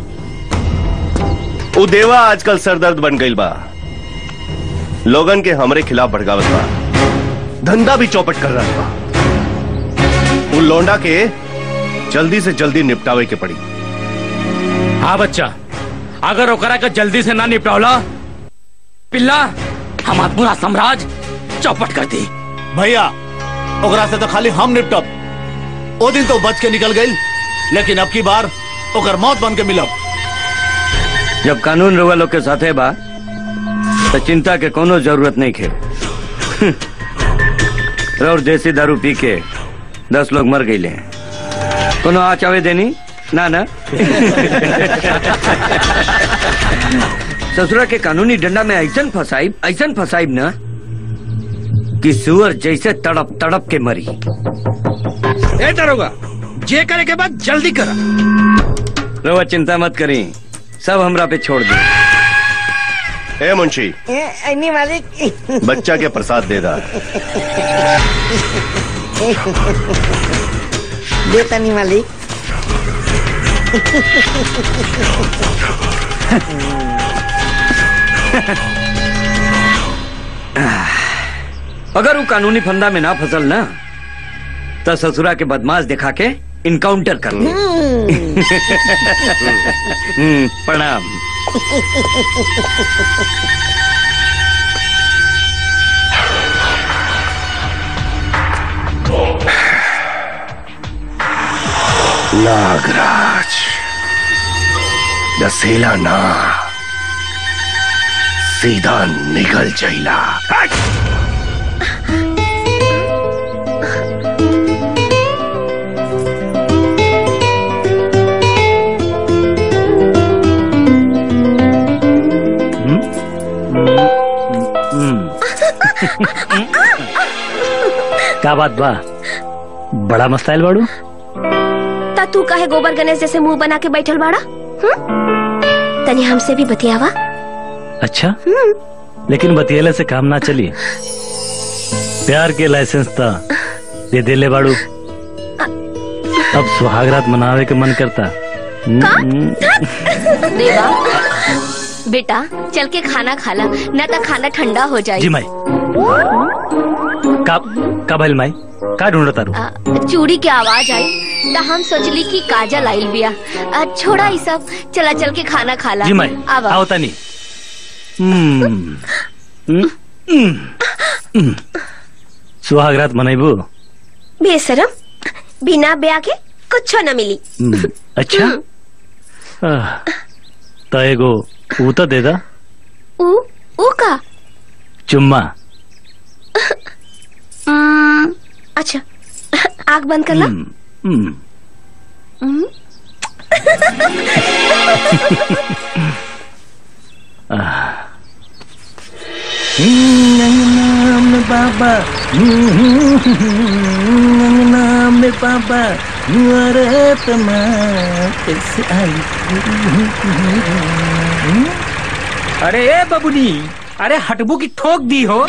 Speaker 8: वो देवा आजकल सरदर्द बन गई बा, लोगन के हमरे खिलाफ भड़कावत बा, धंधा भी चौपट कर रहा बा। उन लौंडा के जल्दी से जल्दी निपटावे के पड़ी।
Speaker 17: हाँ बच्चा, अगर ओकरा का जल्दी से ना निपटावला, पिल्ला हमार पूरा साम्राज्य चौपट कर दी।
Speaker 1: भैया, ओकरा से तो खाली हम निपटब। ओ दिन तो बच के निकल गई, लेकिन अब की बार ओकर मौत बन के मिलब।
Speaker 13: जब कानून रउआ लोग के साथे बा तो चिंता के कोनो जरूरत नहीं खे। और देसी दारू पी के दस लोग मर गए। कोनो आचावे देनी ना ना। ससुरा के कानूनी डंडा में ऐसन फसाइब ऐसन फसाइब ना कि सुअर जैसे तड़प तड़प के मरी।
Speaker 19: ए दरोगा, जे करे के बाद जल्दी करा।
Speaker 13: रवा चिंता मत करी, सब हमरा पे छोड़ दे।
Speaker 8: ए मुंशी,
Speaker 11: अन्नी मालिक
Speaker 8: बच्चा के प्रसाद दे दा।
Speaker 11: देता नहीं मालिक।
Speaker 13: अगर वो कानूनी फंदा में ना फसल ना तो ससुरा के बदमाश दिखा के इनकाउंटर कर ले। हम्म, प्रणाम।
Speaker 8: नागराज दसेला ना, सीधा निकल जाइला।
Speaker 3: क्या बात बा, बड़ा मस्ताइल बाड़ू।
Speaker 14: ता तू काहे गोबर गणेश जैसे मुंह बना के बैठल बाड़ा? तनी हमसे भी बतियावा।
Speaker 3: अच्छा, लेकिन बतियले से काम ना चली। प्यार के लाइसेंस ता दे देले बाड़ू, अब सुहागरात मनावे के मन करता।
Speaker 14: देवा बेटा चल के खाना खाला, ना तो खाना ठंडा हो जाए।
Speaker 3: जी माई। का का भइल माई, का ढूंढत तारू?
Speaker 14: चूड़ी की आवाज आई तो हम सोचली कि काजल आइल बिया। आ, छोड़ा ई सब, चला चल के खाना खाला।
Speaker 3: जी माई, आओ तनी। हम्म, हम्म, हम्म। सुहागरात मनाइबू?
Speaker 14: बेशरम, बिना ब्याह के कुछ न मिली।
Speaker 3: अच्छा, तो एगो ऊ तो दे दा।
Speaker 14: ऊ ऊ का?
Speaker 3: चुम्मा।
Speaker 14: अच्छा, आग बंद कर ला।
Speaker 3: हम्म।
Speaker 16: नाम बाबा, नाम बाबा, अरे कैसे आई?
Speaker 15: अरे ए बबुनी, अरे हटबू की ठोक दी हो।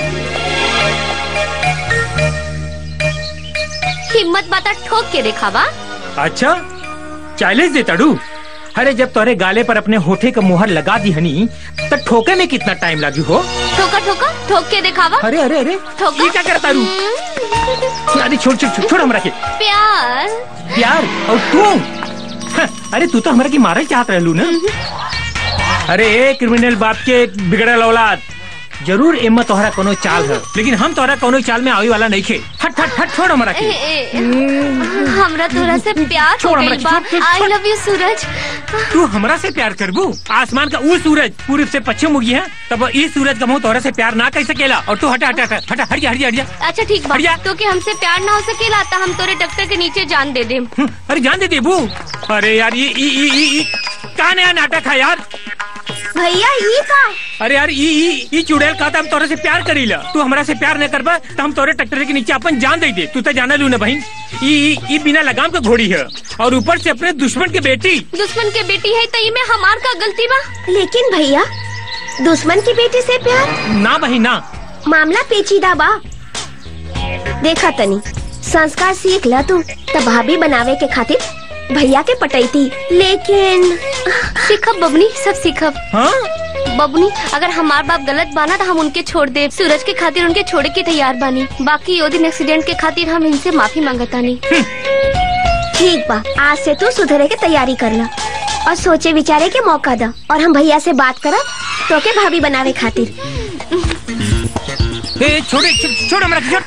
Speaker 14: हिम्मत बाता ठोक के दिखावा।
Speaker 15: अच्छा, चैलेंज देता डू। अरे जब तोरे गाले पर अपने होठे का मुहर लगा दी हनी तो ठोके में कितना टाइम लगी हो?
Speaker 14: ठोका ठोका ठोक के दिखावा।
Speaker 15: अरे अरे अरे
Speaker 14: ठोका।
Speaker 15: ये क्या करता रू? अरे छोड़ छोड़ छोड़ हमरा के।
Speaker 14: प्यार
Speaker 15: प्यार और तू? हाँ, अरे तू तो हमरा की मारे चाहत रहलू ना। अरे ए क्रिमिनल बाप के बिगड़ल औलाद, जरूर एम्मा तोहरा कोनो चाल है, लेकिन हम तोहरा कोनो चाल में आवे वाला नहीं खे। हट हट हट छोड़ हमरा के।
Speaker 14: हमरा तोरा से प्यार हो गइल बा। I love you Suraj.
Speaker 15: तू हमरा से प्यार करबू? आसमान का वो सूरज पूरब से पश्चिम उगी है, तब इस सूरज का मुंह तोहरा से प्यार ना कर सकेला। और तू हटा हटा हटा हटा हट जा हट जा हट जा।
Speaker 14: अच्छा ठीक बा, तो कि हमसे प्यार ना हो सकेला तो हम तोरे डॉक्टर के नीचे जान दे देम।
Speaker 15: अरे जान दे देबू? अरे यार ये ई ई ई ई का नया नाटक है यार?
Speaker 14: भैया ये का?
Speaker 15: अरे यार ई ई ई चुड़ैल का हम तोरे से प्यार करीला, तू हमरा से प्यार न करबा तो हम तोरे ट्रैक्टर के नीचे अपन जान दे दे। तू तो जाना लू ना बहन, ई ई बिना लगाम का घोड़ी है और ऊपर से अपने दुश्मन के बेटी।
Speaker 14: दुश्मन के बेटी है तो ये में हमार का गलती बा? लेकिन भैया दुश्मन की बेटी से प्यार
Speaker 15: ना बहन ना,
Speaker 14: मामला पेचीदा बा। देखा तनी संस्कार सीख ला तू, तब भाभी बनावे के खातिर भैया के पटैती, लेकिन सीखब बबनी, सब सीखब।
Speaker 15: हाँ?
Speaker 14: बबनी अगर हमार बाप गलत बाना तो हम उनके छोड़ दे। सूरज के खातिर उनके छोड़े के तैयार बानी। बाकी यो दिन एक्सीडेंट के खातिर हम इनसे माफी मांगता नहीं। ठीक बा, आज से तू सुधरे के तैयारी करना और सोचे विचारे के मौका दा, और हम भैया से बात करा तो के भाभी बनावे खातिर।
Speaker 15: ए छोड़े छोड़ हमरा छोड़।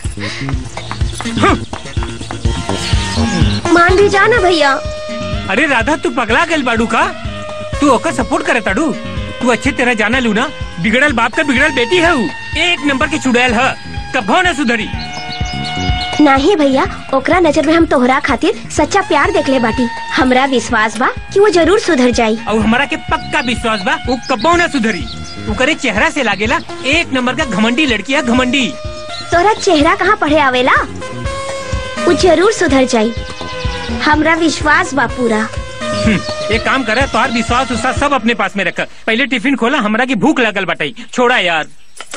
Speaker 14: मान भी जाना भैया।
Speaker 15: अरे राधा तू पगला गल बाड़ू का? तू ओकर सपोर्ट करे ताड़ू? तू अच्छे तरह जाना लू ना, बिगड़ल बाप का बिगड़ल बेटी है वो, एक नंबर की चुड़ैल है, कभो न सुधरी।
Speaker 14: नहीं भैया, ओकरा नजर में हम तोहरा खातिर सच्चा प्यार देख ले बाटी। हमरा विश्वास बा कि वो जरूर सुधर जाई।
Speaker 15: और हमारा के पक्का विश्वास बा वो कबो न सुधरी। ओकरे चेहरा से लागेला एक नंबर का घमंडी लड़की है, घमंडी।
Speaker 14: तोरा चेहरा कहाँ पढ़े आवेला? वो जरूर सुधर जाई, हमरा विश्वास बा पूरा।
Speaker 15: एक काम करे, तोहार विश्वास विश्वास सब अपने पास में रख। पहले टिफिन खोला, हमरा की भूख लगल बटाई। छोड़ा यार।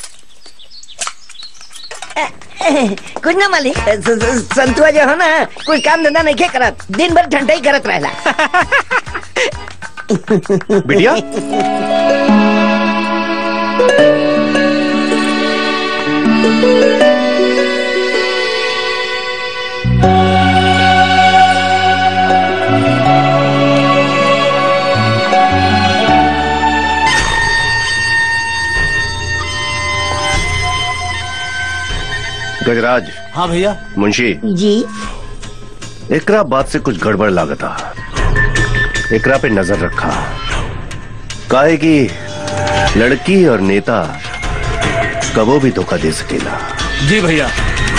Speaker 11: कुछ ना मालिक, संतुआ जो है ना कुछ काम धंधा नहीं के करत, दिन भर ठंडा ही करत रहेला।
Speaker 8: बिटिया गजराज।
Speaker 1: हाँ भैया।
Speaker 8: मुंशी
Speaker 11: जी।
Speaker 8: एकरा बात से कुछ गड़बड़ लागता, एकरा पे नजर रखा। काहे कि लड़की और नेता कबो भी धोखा दे सकेला।
Speaker 1: जी भैया।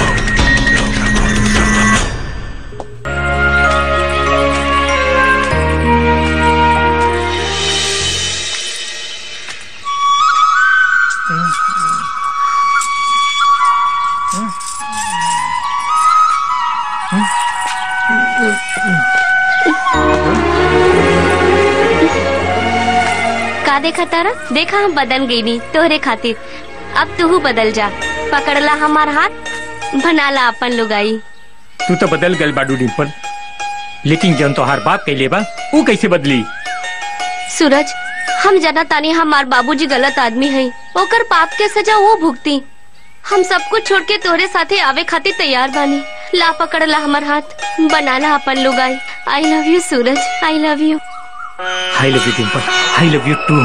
Speaker 14: का देखा तारा? देखा हम बदल गई नी तोहरे खातिर। अब तू बदल जा, पकड़ला हमार हाथ, बनाला अपन लुगाई।
Speaker 15: तू तो बदल गल बाडू डिम्पल, लेकिन जन तोहार बाप कैले बा वो कैसे बदली?
Speaker 14: सूरज, हम जाना तानी हमार बाबूजी गलत आदमी है, ओकर पाप के सजा वो भुगती। हम सब कुछ छोड़ के तोहरे साथे आवे खातिर तैयार बानी। ला पकड़ला हमार हाथ, बनाला अपन लुगाई। I love you Suraj, I love you.
Speaker 15: I love you Dimple, I love you too.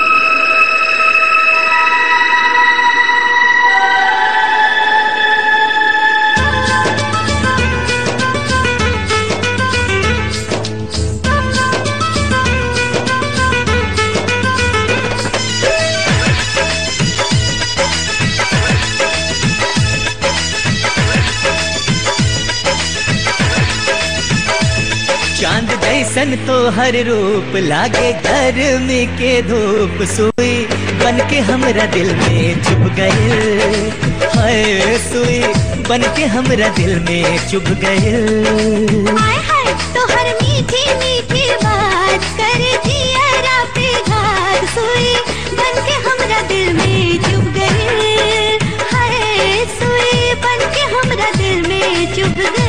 Speaker 16: चांद जैसन तो हर रूप लागे गर्मी के धूप, सुई बन के हमरा दिल में चुभ गए। हाय सुई बन के हमरा दिल में चुभ गए।
Speaker 12: हाय हाय तो हर मीठी मीठी बात कर जिया पे घात, सुई बन के हमरा दिल में चुभ गए। हाय सुई बन के हमरा दिल में चुभ गए।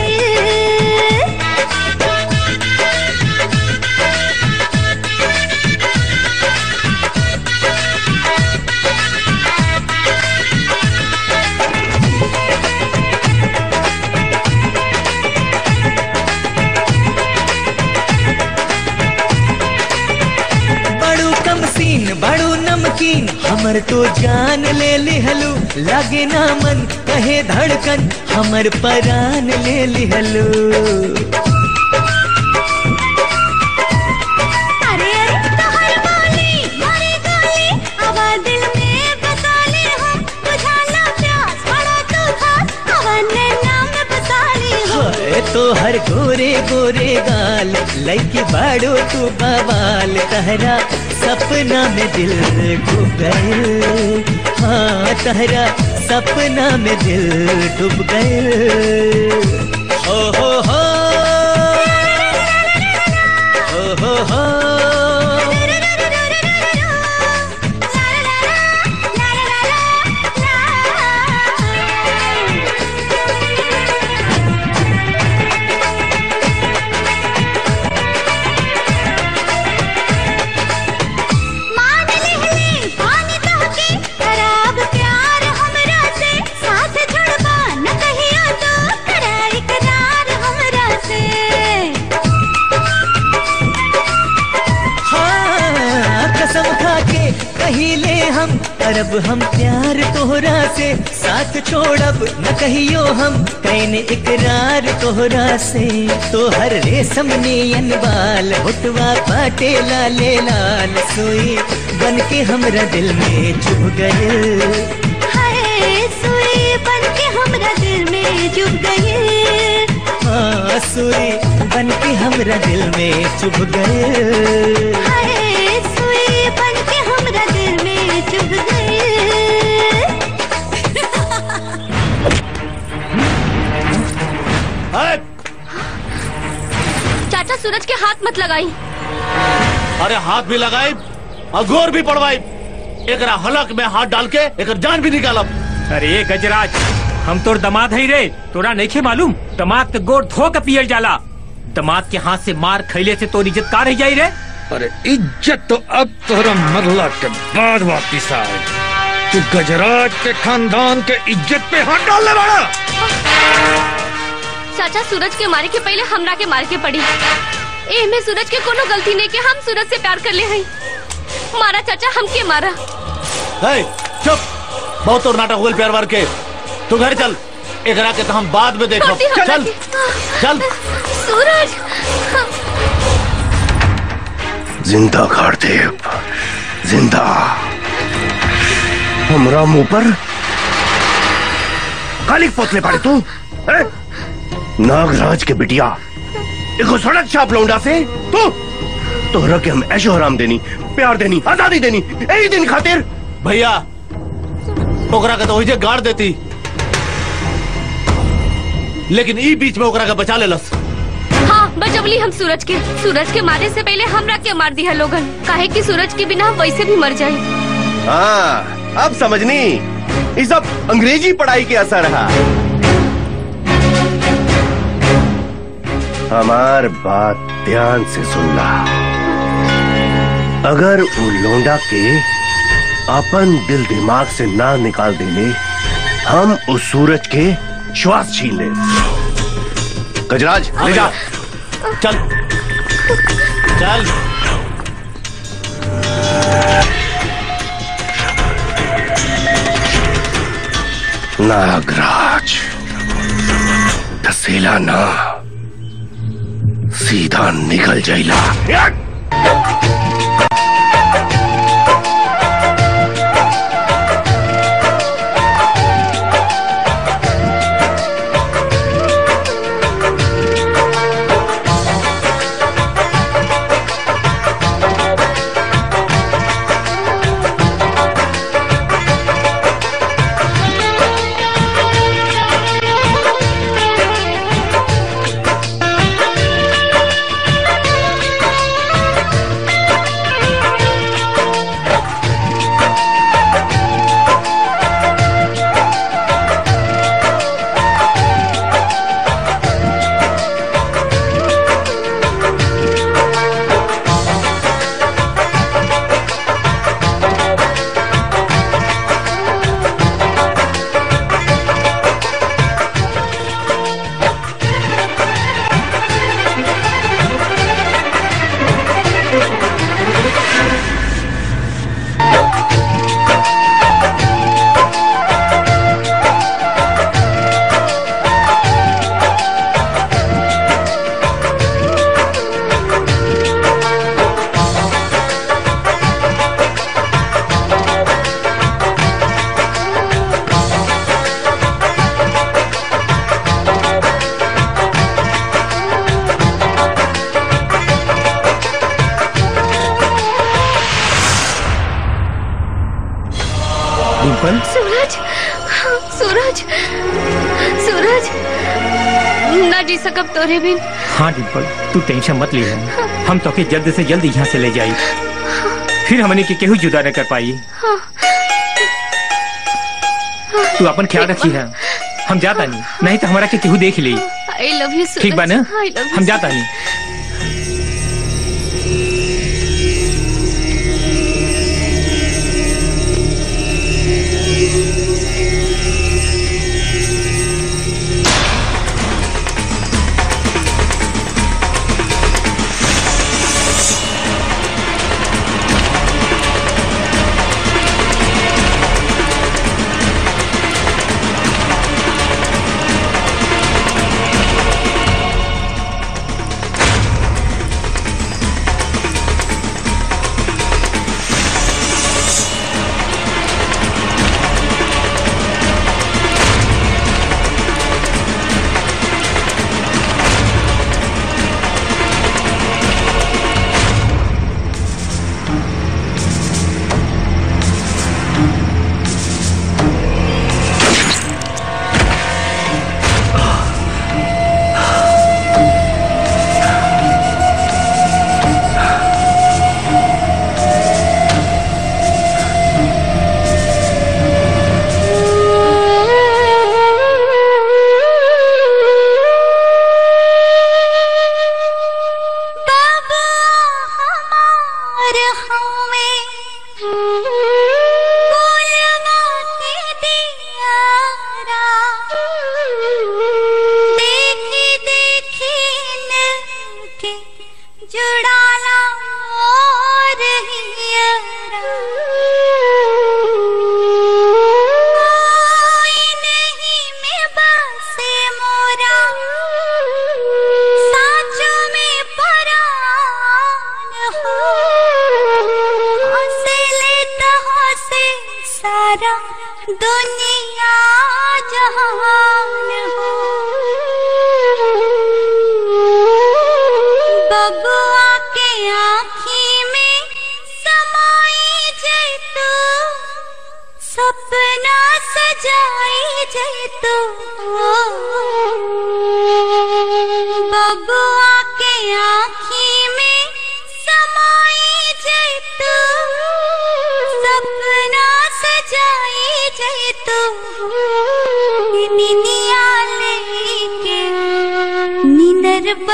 Speaker 16: बड़ू नमकीन हमर तो जान ले लिहलू, लागे ना मन कहे धड़कन हमर परान ले लिहलू।
Speaker 12: अरे अरे तोहर बोली मारे गाली, आवाज दिल में बसा ले हम, बुझाना प्यास बड़ा तू खास, आवाज ने नाम में बसा ले हम।
Speaker 16: तो हर गोरे गोरे गाल लइके बाड़ो तू बवाल, तहरा सपना में दिल डूब गए। हाँ तहरा सपना में दिल डूब गए। हो हो हो हो हो हो कहिले हम करब हम प्यार तोहरा से, साथ छोड़ब न कहियो हम कैने इकरार तोहरा से। तोहर रेशम नियन बाल होठवा बाटे लाले लाल, सोई बन के हमरा दिल में चुभ गए।
Speaker 12: हाय सुई बन के हमरा दिल में चुभ गए।
Speaker 16: सुई बन के हमरा दिल में चुभ गए।
Speaker 12: हाय सुई बन के हमरा दिल में चुभ गए।
Speaker 14: चाचा सूरज के हाथ मत लगाई।
Speaker 1: अरे हाथ भी लगाई और गोर भी पड़वाई, एकरा हलक में हाथ डाल के एक जान भी निकालब।
Speaker 15: अरे गजराज, हम तोर दमाद है रे, तोरा नहीं खे मालूम दमाद के गोर धो के पियल जाला। दमाद के हाथ से मार खैले से तोर इज्जत का रह जाई रे।
Speaker 19: अरे इज्जत तो अब तोरा मरला के बाद वापिस आए। तू गजराज के खानदान के इज्जत पे हाथ डालने वाला।
Speaker 14: चाचा सूरज के मारे के पहले हमरा के मार के पड़ी। ए में सूरज के कोनो गलती नहीं के, हम सूरज से प्यार कर ले हई। मारा चाचा, हमके मारा।
Speaker 1: हे चुप, बहुत और नाटक हुए प्यार वार के। तू घर चल, एकरा के तो हम बाद में देखो। चल चल
Speaker 14: सूरज।
Speaker 8: जिंदा घाटदेव, जिंदा। हमरा मुंह पर कालिक पोतले पड़े तू है? नागराज के बिटिया एगो सड़क छाप लौंडा से तू तोहरा के हम ऐशो आराम देनी, प्यार देनी, आजादी देनी, यही दिन खातिर।
Speaker 1: भैया ओकरा के तो वही गाड़ देती, लेकिन ई बीच में ओकरा के बचा लेलस।
Speaker 14: हाँ बचवली हम सूरज के। सूरज के मारे से पहले हमरा के मार दिया लोगन, काहे कि सूरज के बिना वैसे भी मर जाए।
Speaker 8: हाँ अब समझनी, ये सब अंग्रेजी पढ़ाई के असर है। हमार बात ध्यान से सुनना। अगर वो लौंडा के अपन दिल दिमाग से ना निकाल देले, हम उस सूरज के श्वास छीन ले। गजराज ले जा।
Speaker 1: चल चल।
Speaker 8: नागराज धसेला ना, सीधा निकल जाइला।
Speaker 14: सूरज, सूरज, सूरज, ना जी सकब तोरे बिन।
Speaker 15: हाँ डिम्पल, तू टेंशन मत ले, हम तो के जल्द से जल्द यहाँ से ले जाई, फिर हमने के केहू जुदा न कर पाई। तू अपन ख्याल रखी है, हम जाता नहीं, नहीं तो हमारा के केहू देख ली।
Speaker 14: I love you Suraj.
Speaker 15: ठीक बा ना?
Speaker 14: I love you,
Speaker 15: हम जाता
Speaker 14: सूरज।
Speaker 15: नहीं।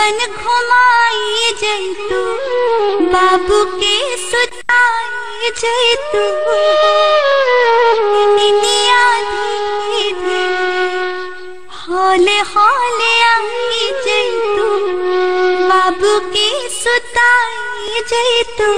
Speaker 12: बन घुमाई जैतू बाबू के सुताई जैतू निनिया धीरे हौले हौले आई जैतू बाबू के सुताई जैतू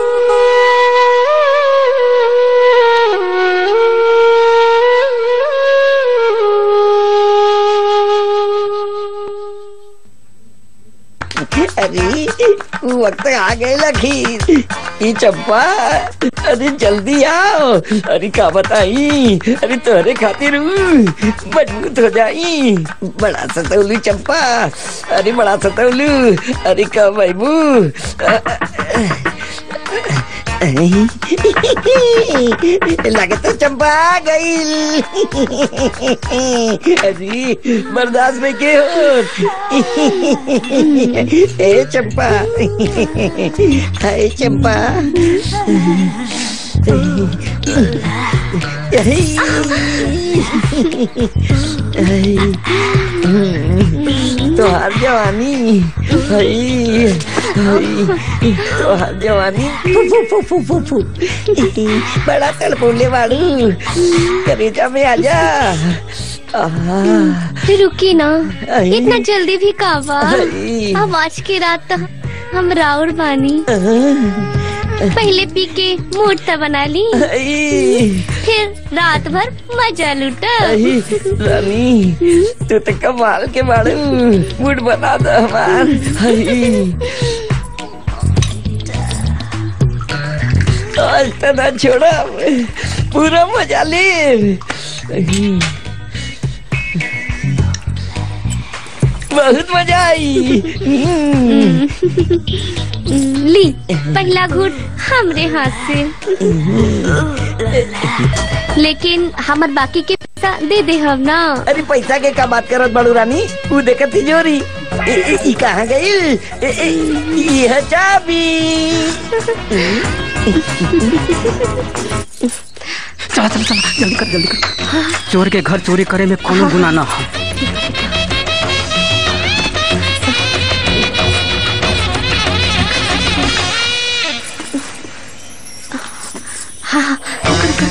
Speaker 11: अरे वक्त आ गए लखीर ई चंपा। अरे जल्दी आओ। अरे का बताई, अरे तोहरे खातिर मजबूत हो जाई। बड़ा सतौलू चंपा, अरे बड़ा सतौलू। अरे का बाबू लगता चंपा आ गई। अरे बर्दाश्त में के हो ए चंपा, हाय चंपा। तोहार जवानी, तोहार जवानी फू फू फू फू बड़ा तड़पोले वाड़ू। करेजा में आजा।
Speaker 14: रुकी ना, इतना जल्दी भी कावा। अब आज की रात तो हम राउर बानी। पहले पी के मूड तो बना ली, फिर रात भर मजा लूटा।
Speaker 11: रानी तू तो कमाल के बाड़ू, मूड बना दो हमार। आज तो ना छोड़ा, पूरा मजा ले। बहुत मजा आई।
Speaker 14: ली पहला घूट हमरे हाथ से, लेकिन हमर बाकी के पैसा दे दे हम ना।
Speaker 11: अरे पैसा के का बात करत बड़ू रानी, वो देखत तिजोरी ई कहाँ गई? यह चाबी।
Speaker 6: चला चला चला जल्दी कर जल्दी कर। चोर के घर चोरी करे में कोनो गुनाह ना हो।
Speaker 14: हाँ कर कर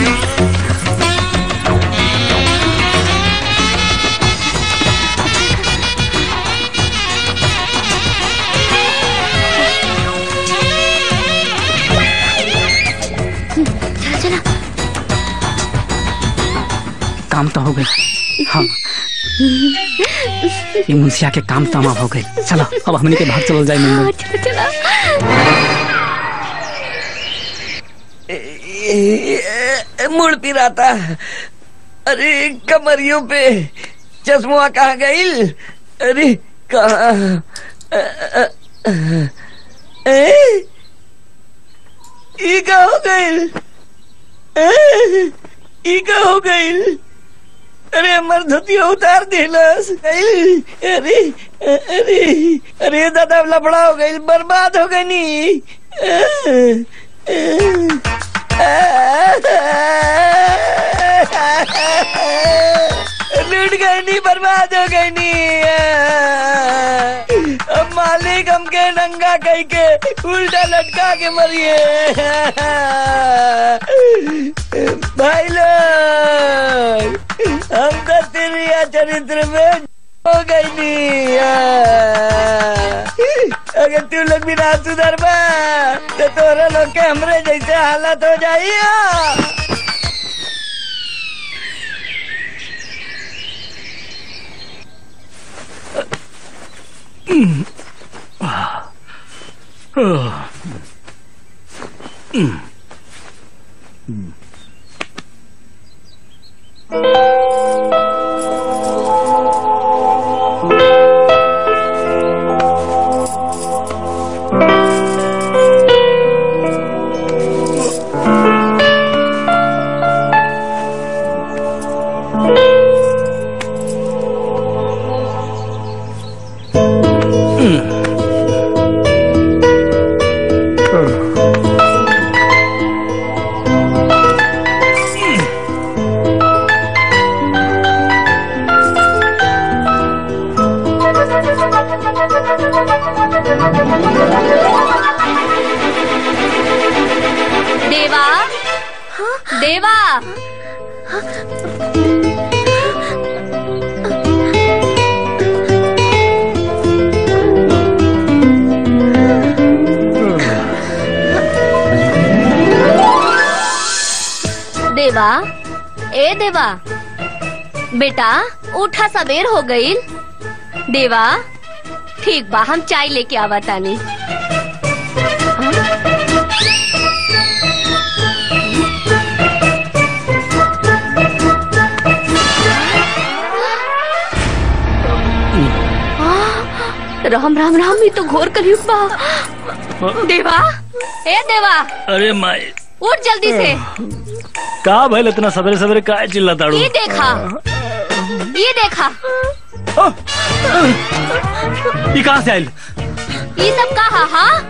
Speaker 14: चला चला।
Speaker 6: काम तो हो गया। हाँ ये मुंशिया के काम तमाम हो गए। चलो अब हमने के भाग चलो जाए मंदिर।
Speaker 14: चला चला।
Speaker 11: मुड़ पिराता। अरे कमरियों पे चश्मा कहाँ गई? अरे कहाँ? ई का हो गई? ई का हो गई? अरे हमार धोतिया उतार देलस। अरे अरे अरे दादा लफड़ा हो गई, बर्बाद हो गई नी। लूट गई नी, बर्बाद हो गई नी। अब मालिक हमके नंगा कह के उल्टा लटका के मरिए। भाई लोग हम तो तिरिया चरित्र में हो गई नी। अगर तू लोग भी ना सुधर बा तो तोरा लोग के हमरे जैसे हालत हो जाई।
Speaker 14: देवा बेटा उठा, सवेर हो गई। देवा ठीक बा, हम चाय लेके आवा तानी। राम राम राम, ये तो घोर कलयुग बा। देवा, ए देवा,
Speaker 3: अरे माई
Speaker 14: उठ जल्दी से।
Speaker 3: का भाई इतना सवेरे सवेरे का चिल्लाता हूँ?
Speaker 14: ये देखा, ये देखा,
Speaker 3: ये कहाँ से आयल?
Speaker 14: ये सब कहा? हाँ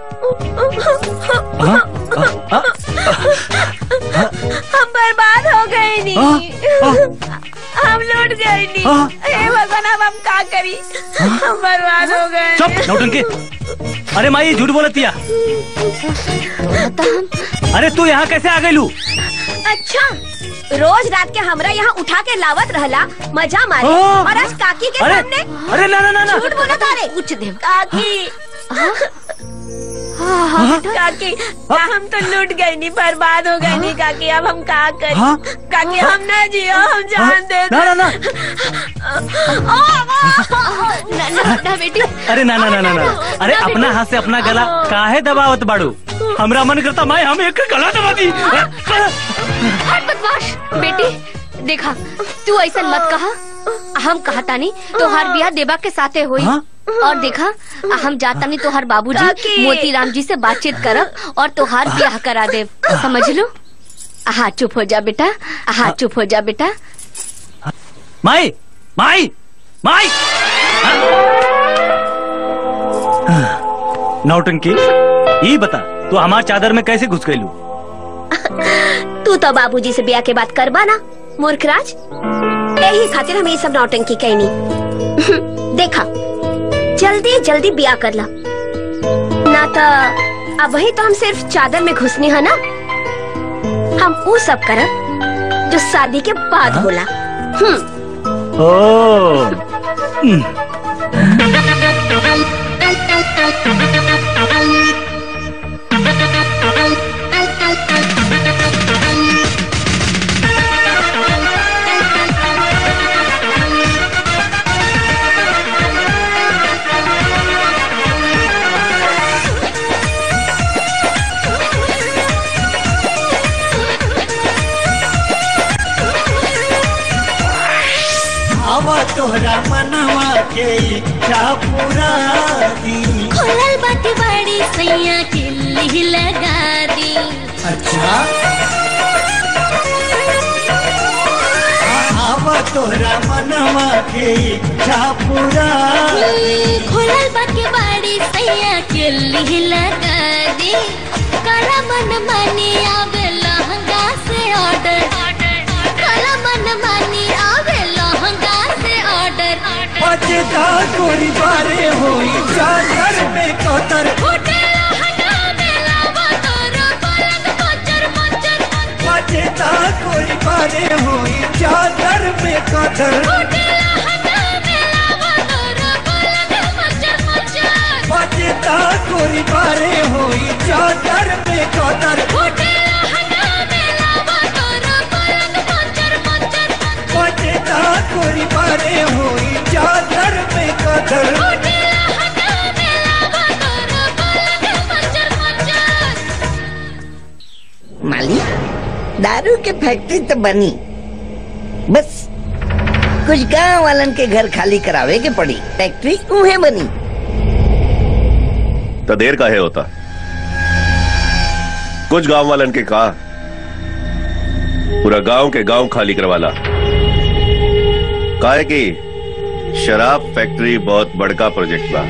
Speaker 12: हम बर्बाद हो गए नी, हम लूट गए नी। हे भगवान, अब हम क्या करी? हम बर्बाद हो गए।
Speaker 3: चुप नौटंकी। अरे माई झूठ बोलतिया। अरे तू यहाँ कैसे आ गई लू?
Speaker 12: अच्छा, रोज रात के हमरा यहाँ उठा के लावत रहला, मजा मारे, और आज काकी के
Speaker 3: अरे,
Speaker 12: सामने
Speaker 3: अरे ना ना ना ना
Speaker 12: झूठ बोला तारे।
Speaker 14: उच्च देव
Speaker 12: काकी, काकी हम तो लूट गए नी, बर्बाद हो गए नी काकी। अब हम क्या करें? काकी हम ना जियो, हम जान दे।
Speaker 3: ना ना ना
Speaker 14: ना ना बेटी।
Speaker 3: अरे ना ना ना ना ना अरे अपना हाथ से अपना गला काहे दबावत बाड़ू? हमरा मन करता मैं हम एक गला दबा दी।
Speaker 14: हट बदमाश बेटी। देखा तू ऐसा मत कहा, हम कहता नहीं तोहार ब्याह देवा के साथे हुई। और देखा हम जाता नहीं तोहार बाबूजी मोतीराम जी से बातचीत करब और तोहार ब्याह करा दे, समझ लो। हाँ चुप हो जा बेटा, हाँ चुप हो जा बेटा।
Speaker 3: माई माई माई नौटंकी, ये बता तू हमार चादर में कैसे घुस गई लू?
Speaker 12: तू तो बाबूजी से ब्याह के बात करबा ना मूर्खराज, यही खातिर हम ये सब नौटंकी कहनी। देखा जल्दी जल्दी ब्याह कर ला, ना तो अब वही तो हम सिर्फ चादर में घुसनी है ना। हम वो सब करब जो शादी के बाद होला। हम्म
Speaker 3: ओ
Speaker 16: तोहरा मनवा के इच्छा पूरा दी।
Speaker 5: खोलल बात बड़ी सैया किल्ली लगा दी।
Speaker 16: अच्छा आवा तोहरा मनवा के इच्छा पूरा दी।
Speaker 5: खोलल बात बड़ी सैया किल्ली लगा दी। काला मन मानी आवे लहंगा से ऑर्डर, काला मन मानी आवे लहंगा से ऑर्डर।
Speaker 16: बचदा गोरी बारे होई चादर में कोतर, बचदा गोरी बारे होई चादर में कोतर। बचदा गोरी बारे होई चादर में कोतर। बचदा गोरी बारे होई चादर में कोतर।
Speaker 11: मालिक दारू के फैक्ट्री तो बनी, बस कुछ गांव वालन के घर खाली करावे के पड़ी, फैक्ट्री उहे बनी।
Speaker 8: तो देर काहे होता? कुछ गांव वालन के कहा पूरा गांव के गांव खाली करवाला। काहे कि शराब फैक्ट्री बहुत बड़का प्रोजेक्ट बा।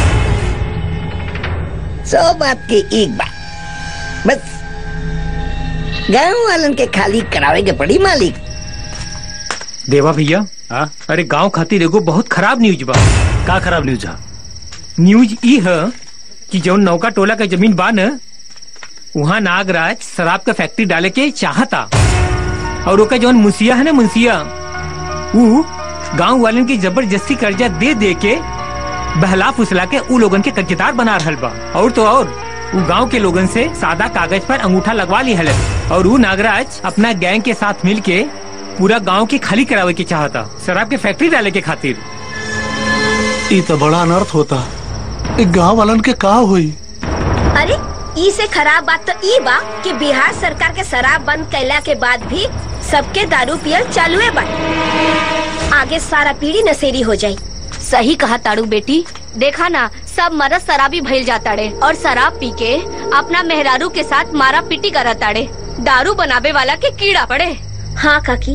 Speaker 11: सौ बात के एक बात, बस गांव वालन के खाली करावे के पड़ी मालिक।
Speaker 15: देवा भैया, अरे गांव खातिर एगो बहुत खराब न्यूज बा।
Speaker 3: का खराब न्यूज है?
Speaker 15: न्यूज ई है कि जौन नौका टोला का जमीन बा न, वहाँ नागराज शराब का फैक्ट्री डाले के चाहता, और ओका जौन मुंसिया है ना मुंसिया, वो गांव वालन की जबरदस्ती कर्जा दे दे के बहला फुसला के उ लोगन के कर्जदार बना रहल बा। और तो और वो गांव के लोगन से सादा कागज पर अंगूठा लगवा ली है, और वो नागराज अपना गैंग के साथ मिल के पूरा गांव के खाली करावे की चाहता, शराब के फैक्ट्री डाले के खातिर।
Speaker 10: ये तो बड़ा अनर्थ होता। एक गांव वालन के का हुई?
Speaker 20: अरे ई से खराब बात तो ई बा कि बिहार सरकार के शराब बंद कैला के बाद भी सबके दारू पियल चालू है बा। आगे सारा पीढ़ी नशेड़ी हो जाये।
Speaker 14: सही कहा ताड़ू बेटी, देखा ना सब मरद शराबी भइल जाताड़े और शराब पी के अपना मेहरारू के साथ मारा पीटी करताड़े। दारू बनावे वाला के कीड़ा पड़े।
Speaker 20: हाँ काकी।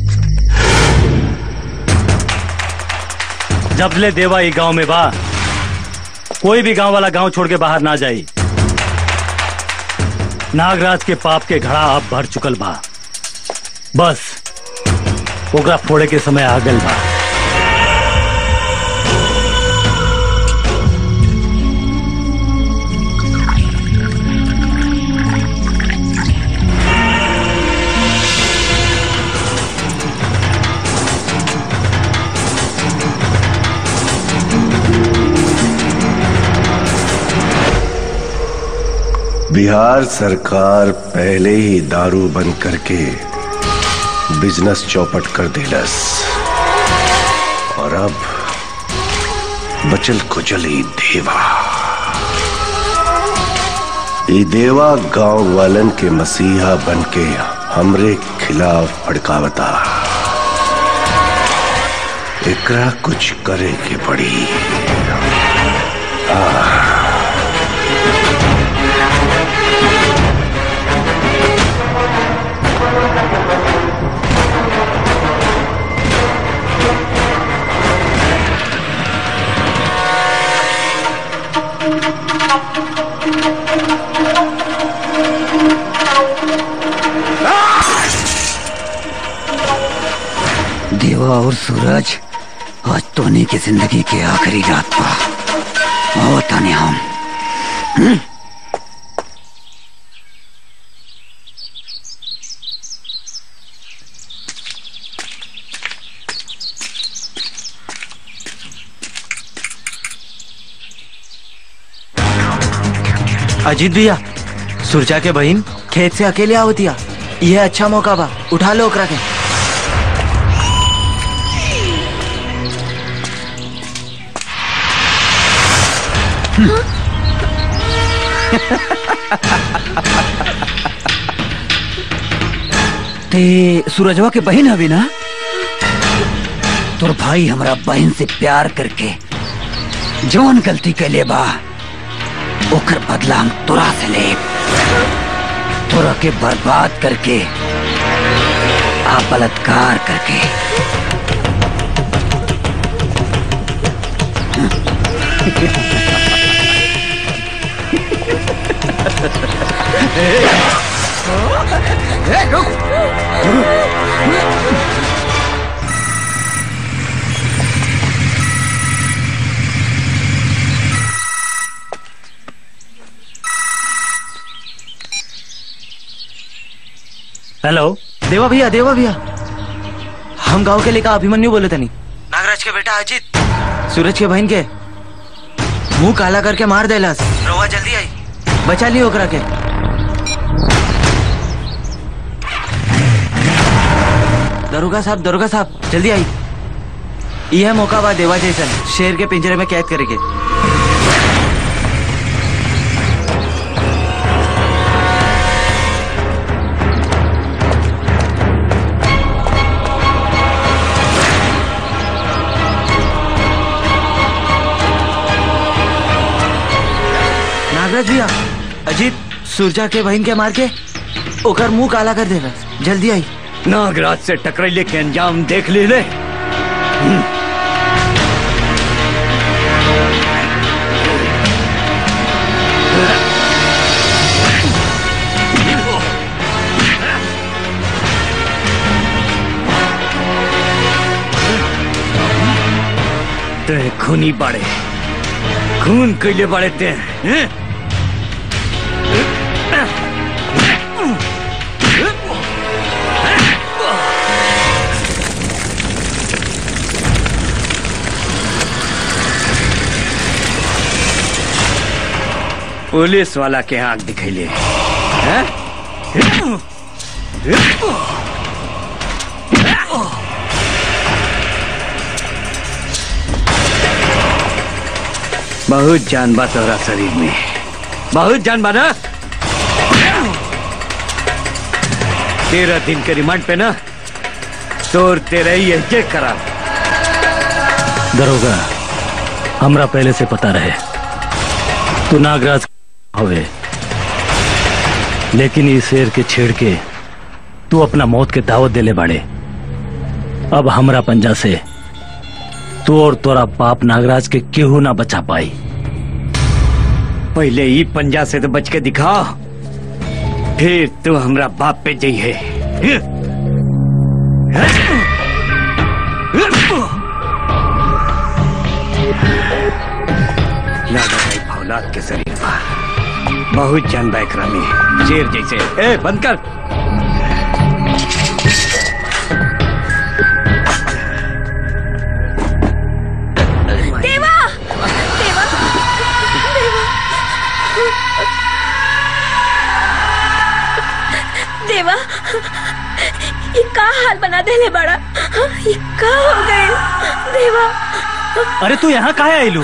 Speaker 3: जब ले देवा ये गांव में बा, कोई भी गांव वाला गांव छोड़ के बाहर ना जाई। नागराज के पाप के घड़ा अब भर चुकल बा, बस ओकरा फोड़े के समय आ गल बा।
Speaker 8: बिहार सरकार पहले ही दारू बंद करके बिजनेस चौपट कर दिलस और अब बचल कुचल ही देवा। ये देवा गांव वालन के मसीहा बनके हमरे खिलाफ भड़कावता। एकरा कुछ करे के पड़ी। आ,
Speaker 9: देवा और सूरज, आज तोनी की जिंदगी के आखिरी रात पा होता नहीं हम। हुँ?
Speaker 7: अजीत भैया, सुरजा के बहन खेत से अकेले आवतिया। यह अच्छा मौका बा, उठा लो ओकरा के।
Speaker 9: ते सूरजवा के बहन हवी ना? तोर भाई हमरा बहन से प्यार करके जौन गलती कैले बा ओकर बदला हम तोरा से ले। तोरा के बर्बाद करके आ बलात्कार करके।
Speaker 3: हेलो
Speaker 7: देवा भैया, देवा भैया, हम गांव के लेकर अभिमन्यु बोले थे। नहीं नागराज के बेटा अजीत सूरज के बहन के मुंह काला करके मार देलस। रोवा जल्दी आई, बचा लियो ओकरा के। दरोगा साहब, दरोगा साहब जल्दी आई। यह मौका बा देवा जैसन शेर के पिंजरे में कैद करेंगे। नागराज भैया, अजीत सुरजा के बहन के मार के ओकर मुंह काला कर देना। जल्दी आई।
Speaker 13: नागराज से टकराइले के अंजाम देख ले ले। ते खूनी बाड़े, खून कैले बाड़े ते हैं? पुलिस वाला के आंख दिखैले हैं? बहुत जान बा तोरा शरीर में, बहुत जान बा ना। तेरह दिन के रिमांड पे ना तोर तेरा ही ये करा।
Speaker 3: दरोगा, हमरा पहले से पता रहे तू नागराज होवे, लेकिन इस शेर के छेड़ के तू अपना मौत के दावत देले बाड़े। अब हमरा पंजा से तू और तोरा बाप नागराज के केहू ना बचा पाई।
Speaker 13: पहले ही पंजा से तो बच के दिखा, फिर तू हमरा बाप पे जइहे। औलाद के शरीर पर बहुत जान बैकरा में, शेर जैसे। ए बंद कर।
Speaker 20: देवा, देवा, देवा, देवा, ये का हाल बना दे ले बड़ा, ये का हो गए देवा।
Speaker 3: अरे तू यहाँ काहे आइलू?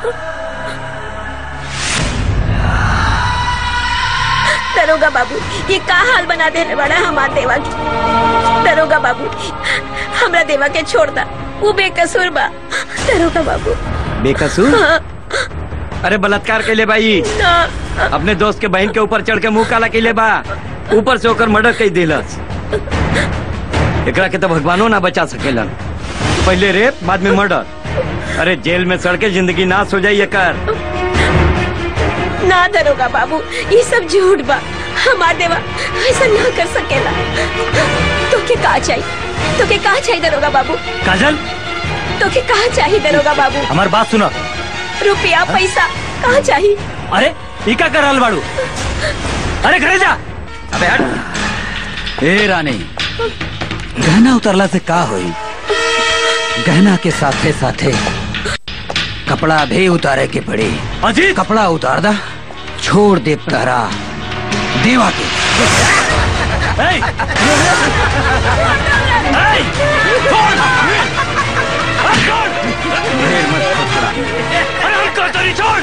Speaker 20: दरोगा बाबू, ये का हाल बना देने वाला है हमारे देवा की। दरोगा बाबू, हमरा देवा के छोड़ दा, वो बेकसूर बा। दरोगा बाबू।
Speaker 13: बेकसूर?
Speaker 20: हाँ।
Speaker 13: अरे बलात्कार के ले भाई, अपने दोस्त के बहन के ऊपर चढ़ के मुंह काला के ले बा, ऊपर से होकर मर्डर कई दिलस। एकरा के तो भगवानो ना बचा सकेलन। पहले रेप, बाद में मर्डर। अरे जेल में सड़ के जिंदगी नाश हो जाइए कर।
Speaker 20: ना दरोगा बाबू, ये सब झूठ बा। हमार देवा ऐसा ना कर सकेला। तो के कहा चाहिए, तो के कहा चाहिए दरोगा बाबू?
Speaker 3: काजल,
Speaker 20: तो के कहा चाहिए दरोगा बाबू?
Speaker 3: हमार बात सुना।
Speaker 20: रुपया पैसा कहा चाहिए?
Speaker 3: अरे ई का कर रहल बाड़ू? अरे घरे जा।
Speaker 9: अबे हट। ए रानी, गहना उतरला से का होई? गहना के साथे साथे कपड़ा भी उतारे के पड़ी।
Speaker 3: अजी
Speaker 9: कपड़ा उतार दा, छोड़ दे तहरा देवा के।
Speaker 3: ए! ए! छोड़! छोड़! अरे हल्का तरी छोड़!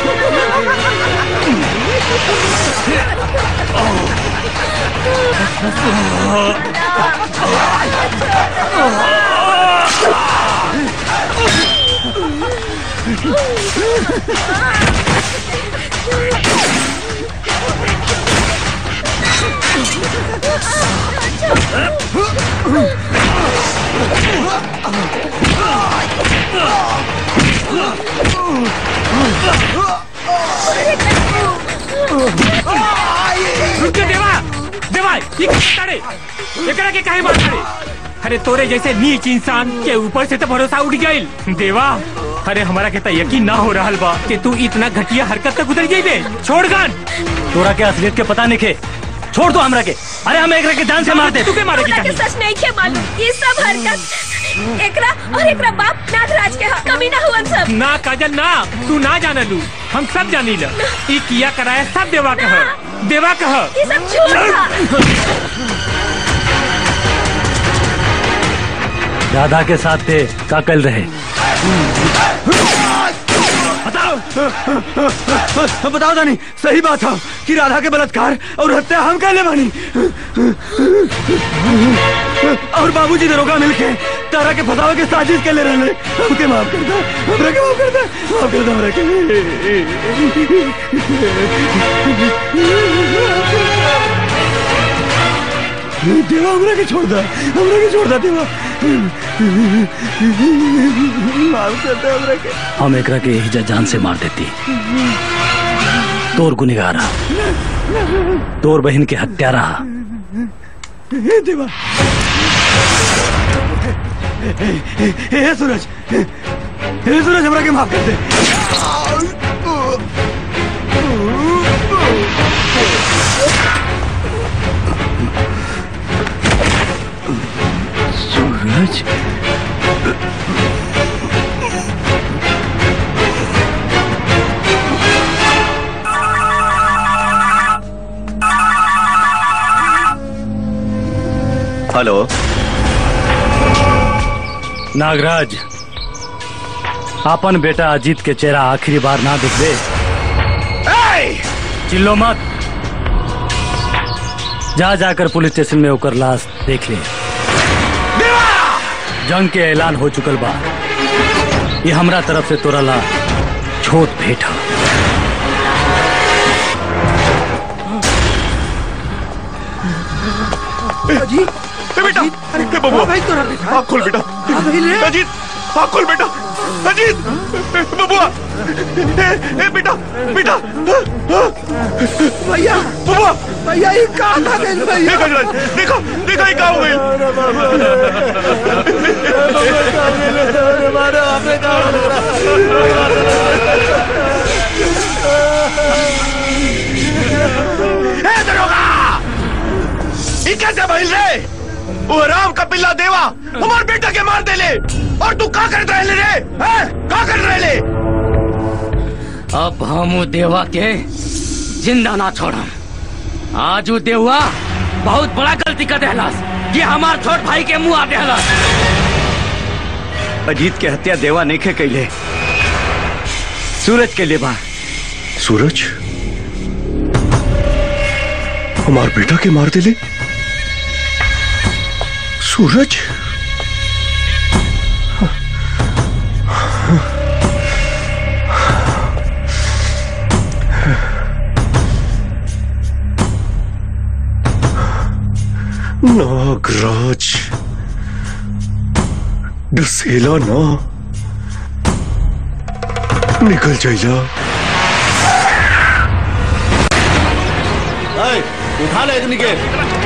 Speaker 15: रुक जा देवा, देवा, ये क्या एकरा के काहे मार करे? अरे तोरे जैसे नीच इंसान के ऊपर से तो भरोसा उठ गइल। देवा, अरे हमारा कहता यकीन ना हो रहा बा कि तू इतना घटिया हरकत तक गुजर जाइबे। छोड़ गन।
Speaker 3: तोरा के असलियत के पता नहीं के, छोड़ दो हमरा के। अरे हम एकरा के जान से मार दे।
Speaker 15: तू के मारे की
Speaker 20: हमरा के सच नहीं के मालूम। ये सब हरकत एकरा और एकरा बाप नागराज के हा। कमीना हुआ सब।
Speaker 15: ना काजल ना, तू ना जानलू, हम सब जानी ल। ई किया कराया सब देवा कह, देवा कह।
Speaker 20: ये सब झूठ था।
Speaker 3: राधा के साथ थे का कल रहे?
Speaker 7: बताओ बताओ दानी, सही बात है कि राधा के बलात्कार और हत्या हम कर ले बानी। और बाबूजी दरोगा मिलके तारा के फसावे के साजिश के ले रहे। हमके माफ कर दे, हमरा के माफ कर दे, माफ कर दे हमरा के। देवा हमरा के छोड़ दे, हमरा के छोड़ दे देवा, माफ कर दे हमरा के।
Speaker 3: हम एकरा के यही जान से मार देती। तोर गुनहगारा, तोर बहन के हत्यारा।
Speaker 7: देवा, हे सूरज, हे सूरज हमरा के माफ कर दे।
Speaker 9: सूरज,
Speaker 8: हेलो।
Speaker 3: नागराज, अपन बेटा अजीत के चेहरा आखिरी बार ना दिख दे। चिल्लो मत। जा जाकर पुलिस स्टेशन में होकर लाश देख ले। जंग के ऐलान हो चुकल बा। ये हमरा तरफ से तोरा ला छोट भेंट है।
Speaker 8: अजीत, बेटा, अरे बबुआ, भाई तोरा बेटा, आँख खोल बेटा, अजीत, आँख खोल बेटा, अजीत, बबुआ, ए, ए बेटा, बेटा,
Speaker 12: भैया,
Speaker 8: बबुआ,
Speaker 12: भैया ये कहाँ था गए भैया?
Speaker 8: देखो, देखो ये कहाँ हो गई? ए दरोगा, ये कैसे भइल रे? वो राम का पिल्ला देवा हमारे बेटा के मार दे ले, और तू क्या कर रहे रे? हैं? क्या कर रहे ले?
Speaker 17: अब हम वो देवा के जिंदा ना छोड़ा। आज वो देवा बहुत बड़ा गलती कर देहलास कि हमार छोट भाई के मुंह आ देहलास।
Speaker 13: अजीत के हत्या देवा नहीं खे कैले, सूरज के लिए बा।
Speaker 8: सूरज हमार बेटा के मार दे ले? सूरज नागराज डसेला ना, निकल जाइला।
Speaker 1: उठा ले इतनी के।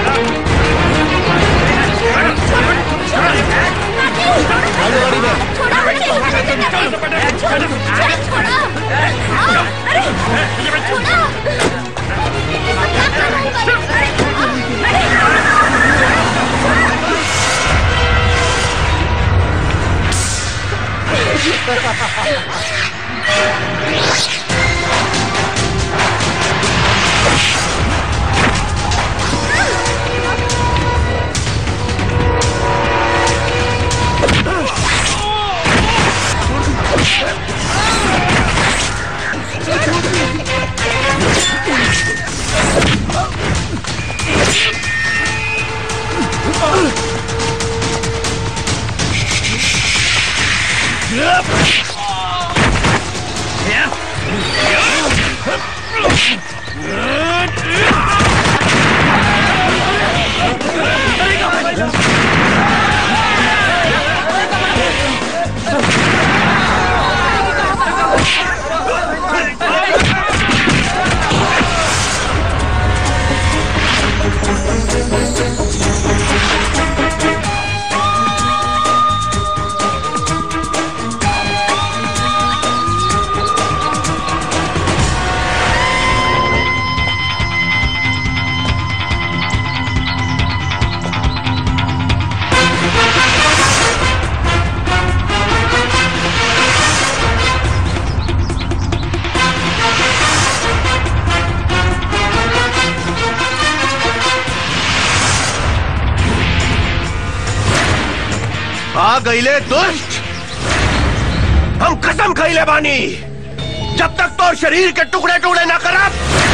Speaker 8: आ गईले दुष्ट, हम कसम खइले बानी, जब तक तो शरीर के टुकड़े टुकड़े ना करब,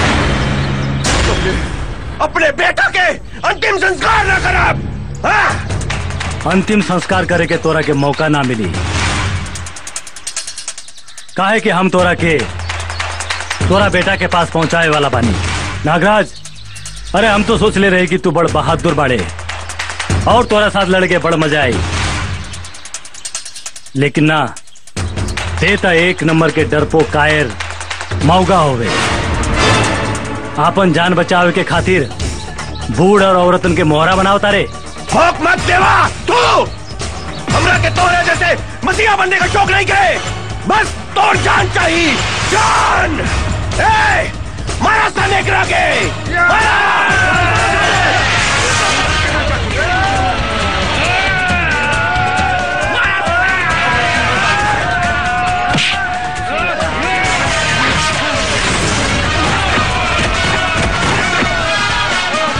Speaker 8: अपने बेटा के अंतिम संस्कार ना करब। हाँ?
Speaker 3: अंतिम संस्कार करे के तोरा के मौका ना मिली। काहे कि हम तोरा के तोरा बेटा के पास पहुंचाए वाला बानी। नागराज, अरे हम तो सोच ले रहे कि तू बड़ बहादुर बाड़े और तोरा साथ लड़के बड़ मजा आई, लेकिन ना, देता एक नंबर के डरपो कायर मौगा होवे। आपन जान बचावे के खातिर बूढ़ और औरतन के मोहरा बनाओ तारे।
Speaker 8: भौंक मत देवा, तू हमरा के तोरे जैसे मसीहा बनने का शौक नहीं करे, बस तोर जान चाहिए, जान। ए, मारा सने करा के, मारा।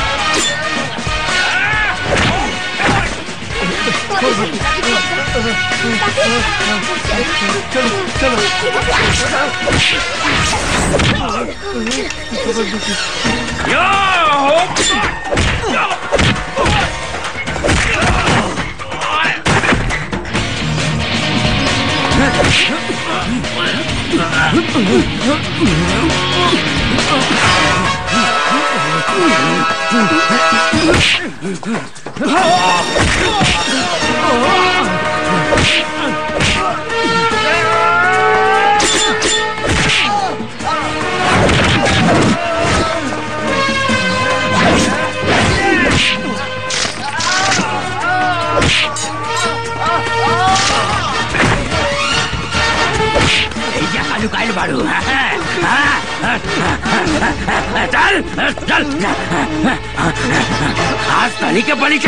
Speaker 12: Oh,
Speaker 17: लुकाइल बाड़ू चल चल आज तनी के बलि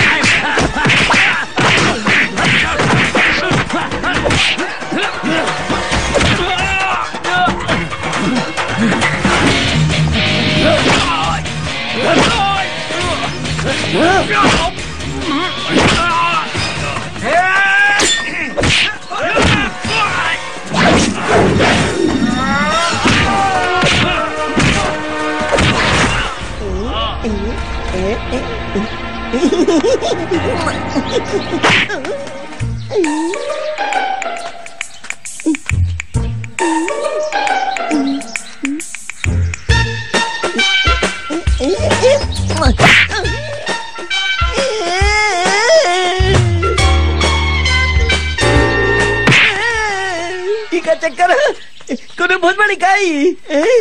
Speaker 11: का चक्कर कोने बहुत बड़ी काई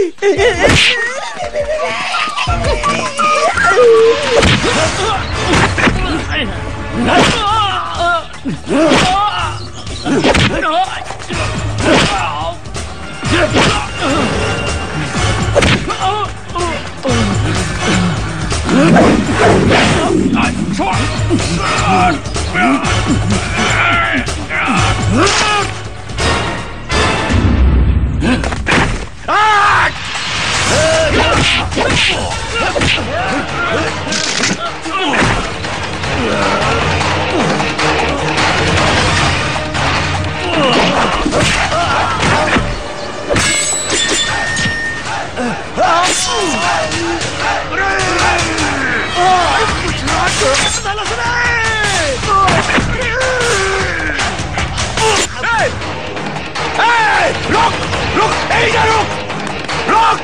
Speaker 8: रुक रुक रुक रुक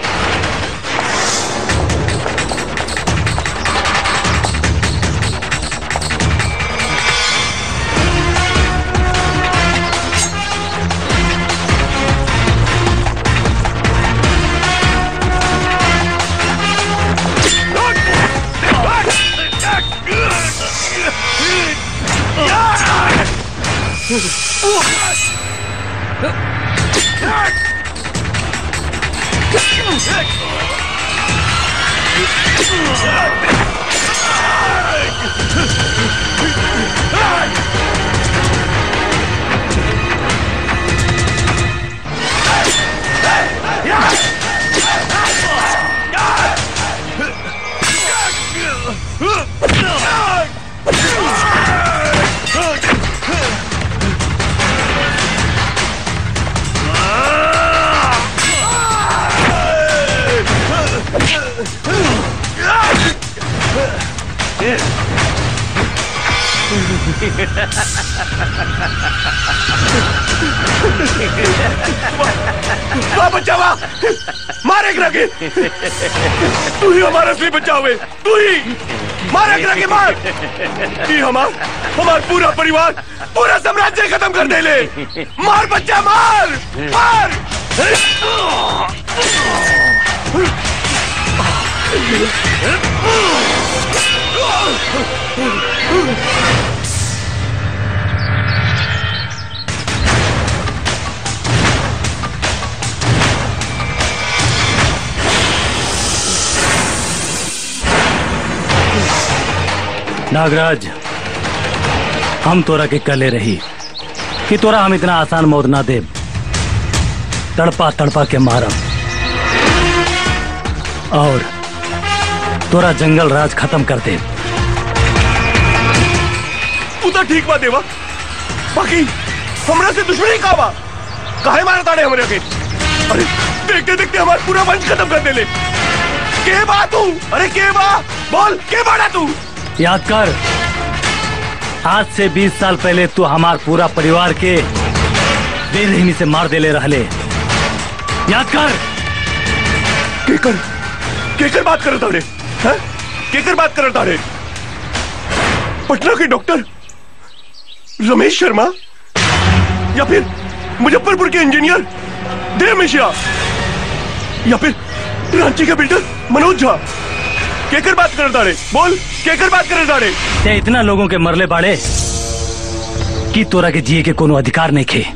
Speaker 21: वाह बच्चा वाह मारे रगे तू ही हमारा असली बच्चा हुए तू ही मारे रगे मार ये हमार हमार पूरा परिवार पूरा साम्राज्य खत्म कर दे ले मार बच्चा मार मार
Speaker 3: नागराज हम तोरा के कले रही कि तोरा हम इतना आसान मौत ना दे तड़पा तड़पा के मारम और तोरा जंगल राज खत्म कर दे।
Speaker 21: तू तो ठीक बात देवा बाकी हमरा से दुश्मनी का बा काहे मारा ताड़े हमरे के? अरे देखते देखते हमारा पूरा वंश खत्म कर देले। के बा तू? अरे के बा? बोल के बाड़ा तू?
Speaker 3: याद कर, आज से बीस साल पहले तू हमार पूरा परिवार के बेरहमी से मार देले रहले। याद कर।
Speaker 21: केकर केकर बात कर ताड़े? हैं? केकर बात कर ताड़े? पटना के डॉक्टर रमेश शर्मा या फिर मुजफ्फरपुर के इंजीनियर देव मिश्रा या फिर रांची के बिल्डर मनोज झा? केकर बात कर ताड़े? बोल केकर बात कर ताड़े?
Speaker 3: ते इतना लोगों के मरले बाड़े कि तोरा के जिए के कोनो अधिकार नहीं खे।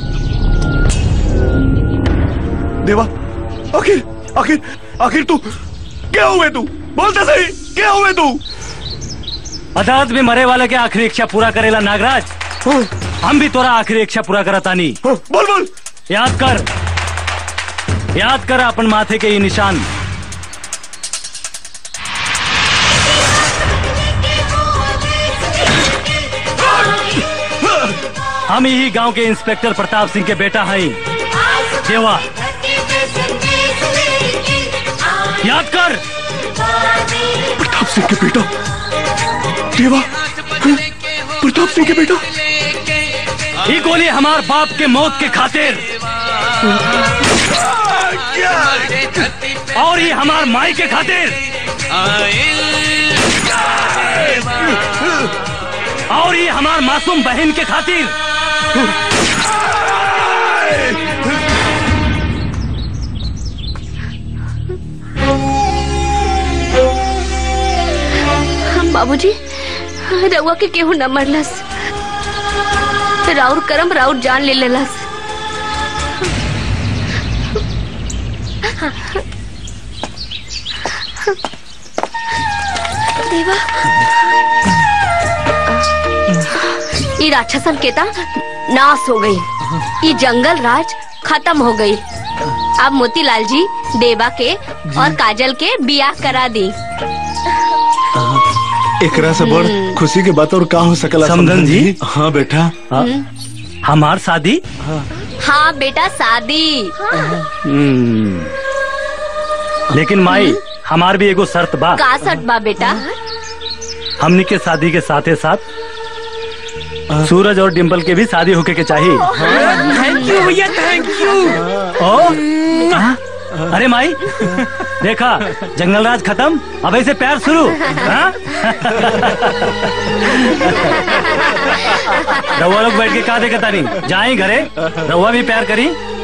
Speaker 21: देवा आखिर आखिर आखिर तू क्या हुए? तू बोलते सही क्या हुए तू?
Speaker 3: अदालत में मरे वाले के आखिरी इच्छा पूरा करेला नागराज। हम भी तोरा आखिरी इच्छा पूरा करतानी।
Speaker 21: बोल बोल।
Speaker 3: याद कर, याद कर अपन माथे के ये निशान। हम यही गांव के इंस्पेक्टर प्रताप सिंह के बेटा हैं देवा। याद कर।
Speaker 21: प्रताप सिंह के बेटा देवा? प्रताप सिंह के बेटा?
Speaker 3: ये गोली हमार बाप के मौत के खातिर और ये हमार माई के खातिर और ये हमार मासूम बहन के खातिर।
Speaker 14: बाबूजी, रउआ के केहू न मरलस। राउर करम राउर जान ले लेलस। देवा, ये राक्षसन केता नाश हो गई। ये जंगल राज खत्म हो गई। अब मोतीलाल जी देवा के और काजल के बियाह करा दी।
Speaker 10: एकरा से बड़ खुशी के बात और का हो सकला?
Speaker 3: समधन जी।
Speaker 10: हाँ बेटा।
Speaker 3: हमार शादी?
Speaker 14: हाँ बेटा शादी।
Speaker 3: हम्म। लेकिन माई हमार भी एगो शर्त बा।
Speaker 14: का शर्त बा बेटा?
Speaker 3: हमनी के शादी के साथे साथ सूरज और डिम्पल के भी शादी होके के चाहिए।
Speaker 15: थैंक यू भैया, थैंक यू।
Speaker 3: ओ हाँ? अरे माई देखा, जंगल राज खत्म, अब ऐसे प्यार शुरू। रउआ लोग बैठ के का देखता नहीं, जाए घरे, रउआ भी प्यार करी।